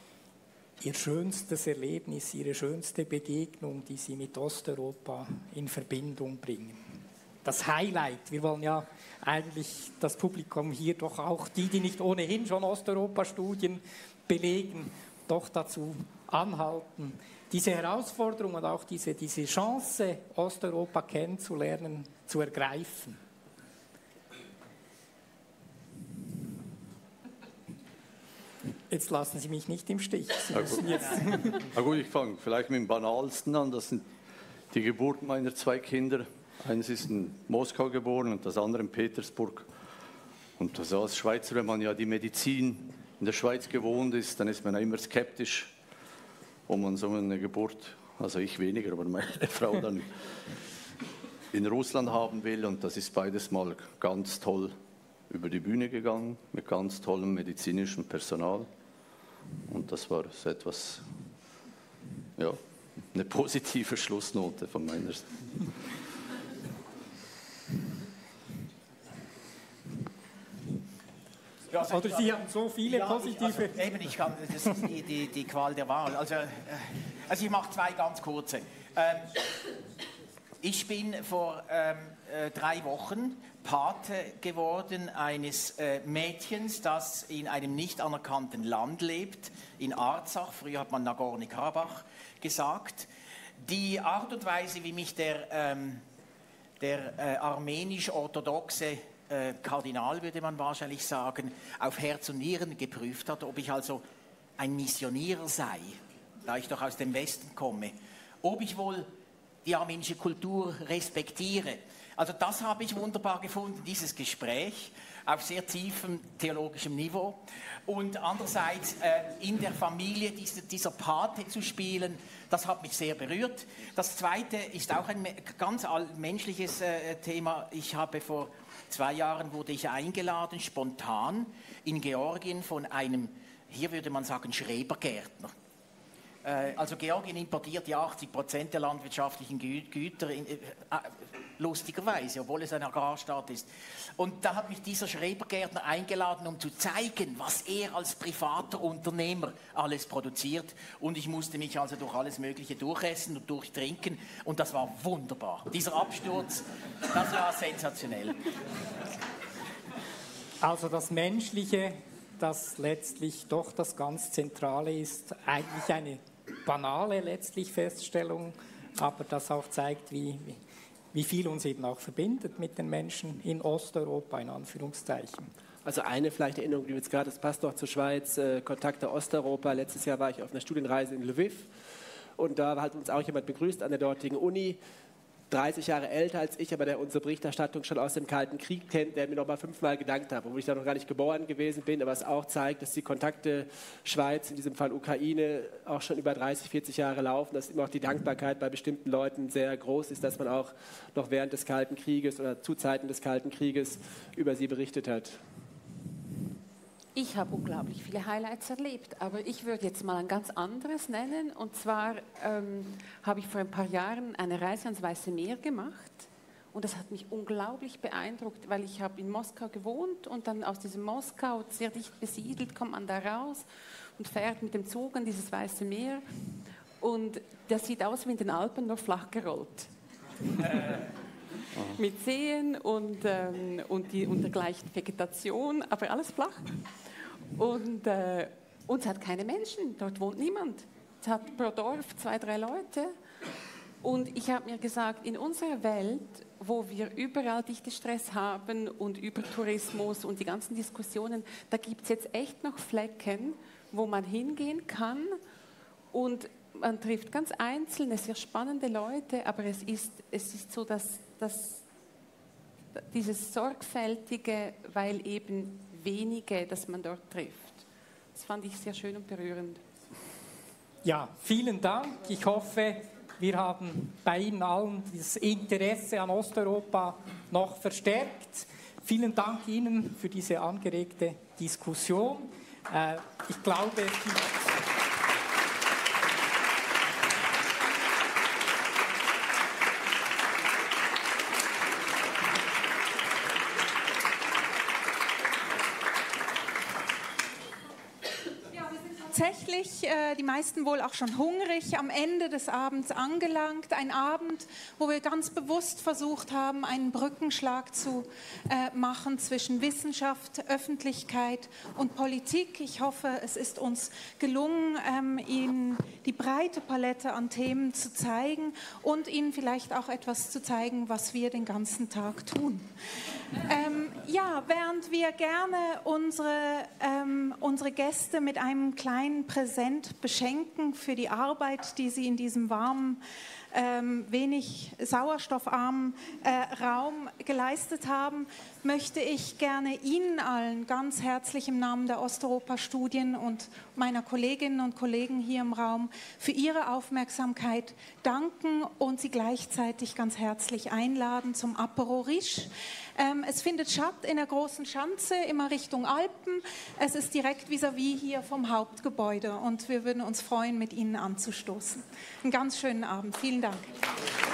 schönstes Erlebnis, Ihre schönste Begegnung, die Sie mit Osteuropa in Verbindung bringen? Das Highlight, wir wollen ja eigentlich das Publikum hier doch auch, die nicht ohnehin schon Osteuropa-Studien belegen, doch dazu anhalten, diese Herausforderung und auch diese Chance, Osteuropa kennenzulernen, zu ergreifen. Jetzt lassen Sie mich nicht im Stich. Na gut, ich fange vielleicht mit dem Banalsten an. Das sind die Geburten meiner 2 Kinder. Eines ist in Moskau geboren und das andere in Petersburg. Und also als Schweizer, wenn man ja die Medizin in der Schweiz gewohnt ist, dann ist man ja immer skeptisch, ob man so eine Geburt, also ich weniger, aber meine Frau dann in Russland haben will. Und das ist beides mal ganz toll über die Bühne gegangen, mit ganz tollem medizinischem Personal. Und das war so etwas, ja, eine positive Schlussnote von meiner Seite. Ja, also oder Sie haben so viele positive... Das ist die Qual der Wahl. Also ich mache 2 ganz kurze. Ich bin vor 3 Wochen Pate geworden eines Mädchens, das in einem nicht anerkannten Land lebt, in Arzach. Früher hat man Nagorno-Karabach gesagt. Die Art und Weise, wie mich der armenisch-orthodoxe Kardinal, würde man wahrscheinlich sagen, auf Herz und Nieren geprüft hat, ob ich also ein Missionierer sei, da ich doch aus dem Westen komme, ob ich wohl die armenische Kultur respektiere. Also das habe ich wunderbar gefunden, dieses Gespräch auf sehr tiefem theologischem Niveau. Und andererseits in der Familie dieser Pate zu spielen, das hat mich sehr berührt. Das Zweite ist auch ein ganz menschliches Thema. Ich habe vor 2 Jahren wurde ich eingeladen, spontan, in Georgien von einem, hier würde man sagen, Schrebergärtner. Also Georgien importiert ja 80% der landwirtschaftlichen Güter, lustigerweise, obwohl es ein Agrarstaat ist. Und da hat mich dieser Schrebergärtner eingeladen, um zu zeigen, was er als privater Unternehmer alles produziert. Und ich musste mich also durch alles Mögliche durchessen und durchtrinken. Und das war wunderbar. Dieser Absturz, das war sensationell. Also das Menschliche, das letztlich doch das ganz Zentrale ist, eigentlich eine banale letztlich Feststellung, aber das auch zeigt, wie viel uns eben auch verbindet mit den Menschen in Osteuropa, in Anführungszeichen. Also eine vielleicht Erinnerung, die jetzt gerade, das passt noch zur Schweiz, Kontakte Osteuropa. Letztes Jahr war ich auf einer Studienreise in Lviv und da hat uns auch jemand begrüßt an der dortigen Uni. 30 Jahre älter als ich, aber der unsere Berichterstattung schon aus dem Kalten Krieg kennt, der mir noch mal 5-mal gedankt hat, obwohl ich da noch gar nicht geboren gewesen bin, aber es auch zeigt, dass die Kontakte Schweiz, in diesem Fall Ukraine, auch schon über 30, 40 Jahre laufen, dass immer auch die Dankbarkeit bei bestimmten Leuten sehr groß ist, dass man auch noch während des Kalten Krieges oder zu Zeiten des Kalten Krieges über sie berichtet hat. Ich habe unglaublich viele Highlights erlebt, aber ich würde jetzt mal ein ganz anderes nennen. Und zwar habe ich vor ein paar Jahren eine Reise ans Weiße Meer gemacht und das hat mich unglaublich beeindruckt, weil ich habe in Moskau gewohnt und dann aus diesem Moskau, sehr dicht besiedelt, kommt man da raus und fährt mit dem Zug an dieses Weiße Meer und das sieht aus wie in den Alpen, nur flach gerollt. Mit Seen und der gleichen Vegetation, aber alles flach. Und es hat keine Menschen, dort wohnt niemand. Es hat pro Dorf 2, 3 Leute. Und ich habe mir gesagt, in unserer Welt, wo wir überall Dichtestress haben und Übertourismus und die ganzen Diskussionen, da gibt es jetzt echt noch Flecken, wo man hingehen kann und man trifft ganz einzelne, sehr spannende Leute, aber es ist so, dass dieses Sorgfältige, weil eben wenige, dass man dort trifft. Das fand ich sehr schön und berührend. Ja, vielen Dank. Ich hoffe, wir haben bei Ihnen allen das Interesse an Osteuropa noch verstärkt. Vielen Dank Ihnen für diese angeregte Diskussion. Ich glaube, es gibt... Tatsächlich, die meisten wohl auch schon hungrig, am Ende des Abends angelangt. Ein Abend, wo wir ganz bewusst versucht haben, einen Brückenschlag zu machen zwischen Wissenschaft, Öffentlichkeit und Politik. Ich hoffe, es ist uns gelungen, Ihnen die breite Palette an Themen zu zeigen und Ihnen vielleicht auch etwas zu zeigen, was wir den ganzen Tag tun. Ja, während wir gerne unsere Gäste mit einem kleinen Präsent beschenken für die Arbeit, die sie in diesem warmen, wenig sauerstoffarmen Raum geleistet haben, möchte ich gerne Ihnen allen ganz herzlich im Namen der Osteuropa-Studien und meiner Kolleginnen und Kollegen hier im Raum für Ihre Aufmerksamkeit danken und Sie gleichzeitig ganz herzlich einladen zum Apéro Riche. Es findet statt in der Großen Schanze, immer Richtung Alpen. Es ist direkt vis-à-vis hier vom Hauptgebäude und wir würden uns freuen, mit Ihnen anzustoßen. Einen ganz schönen Abend. Vielen Dank.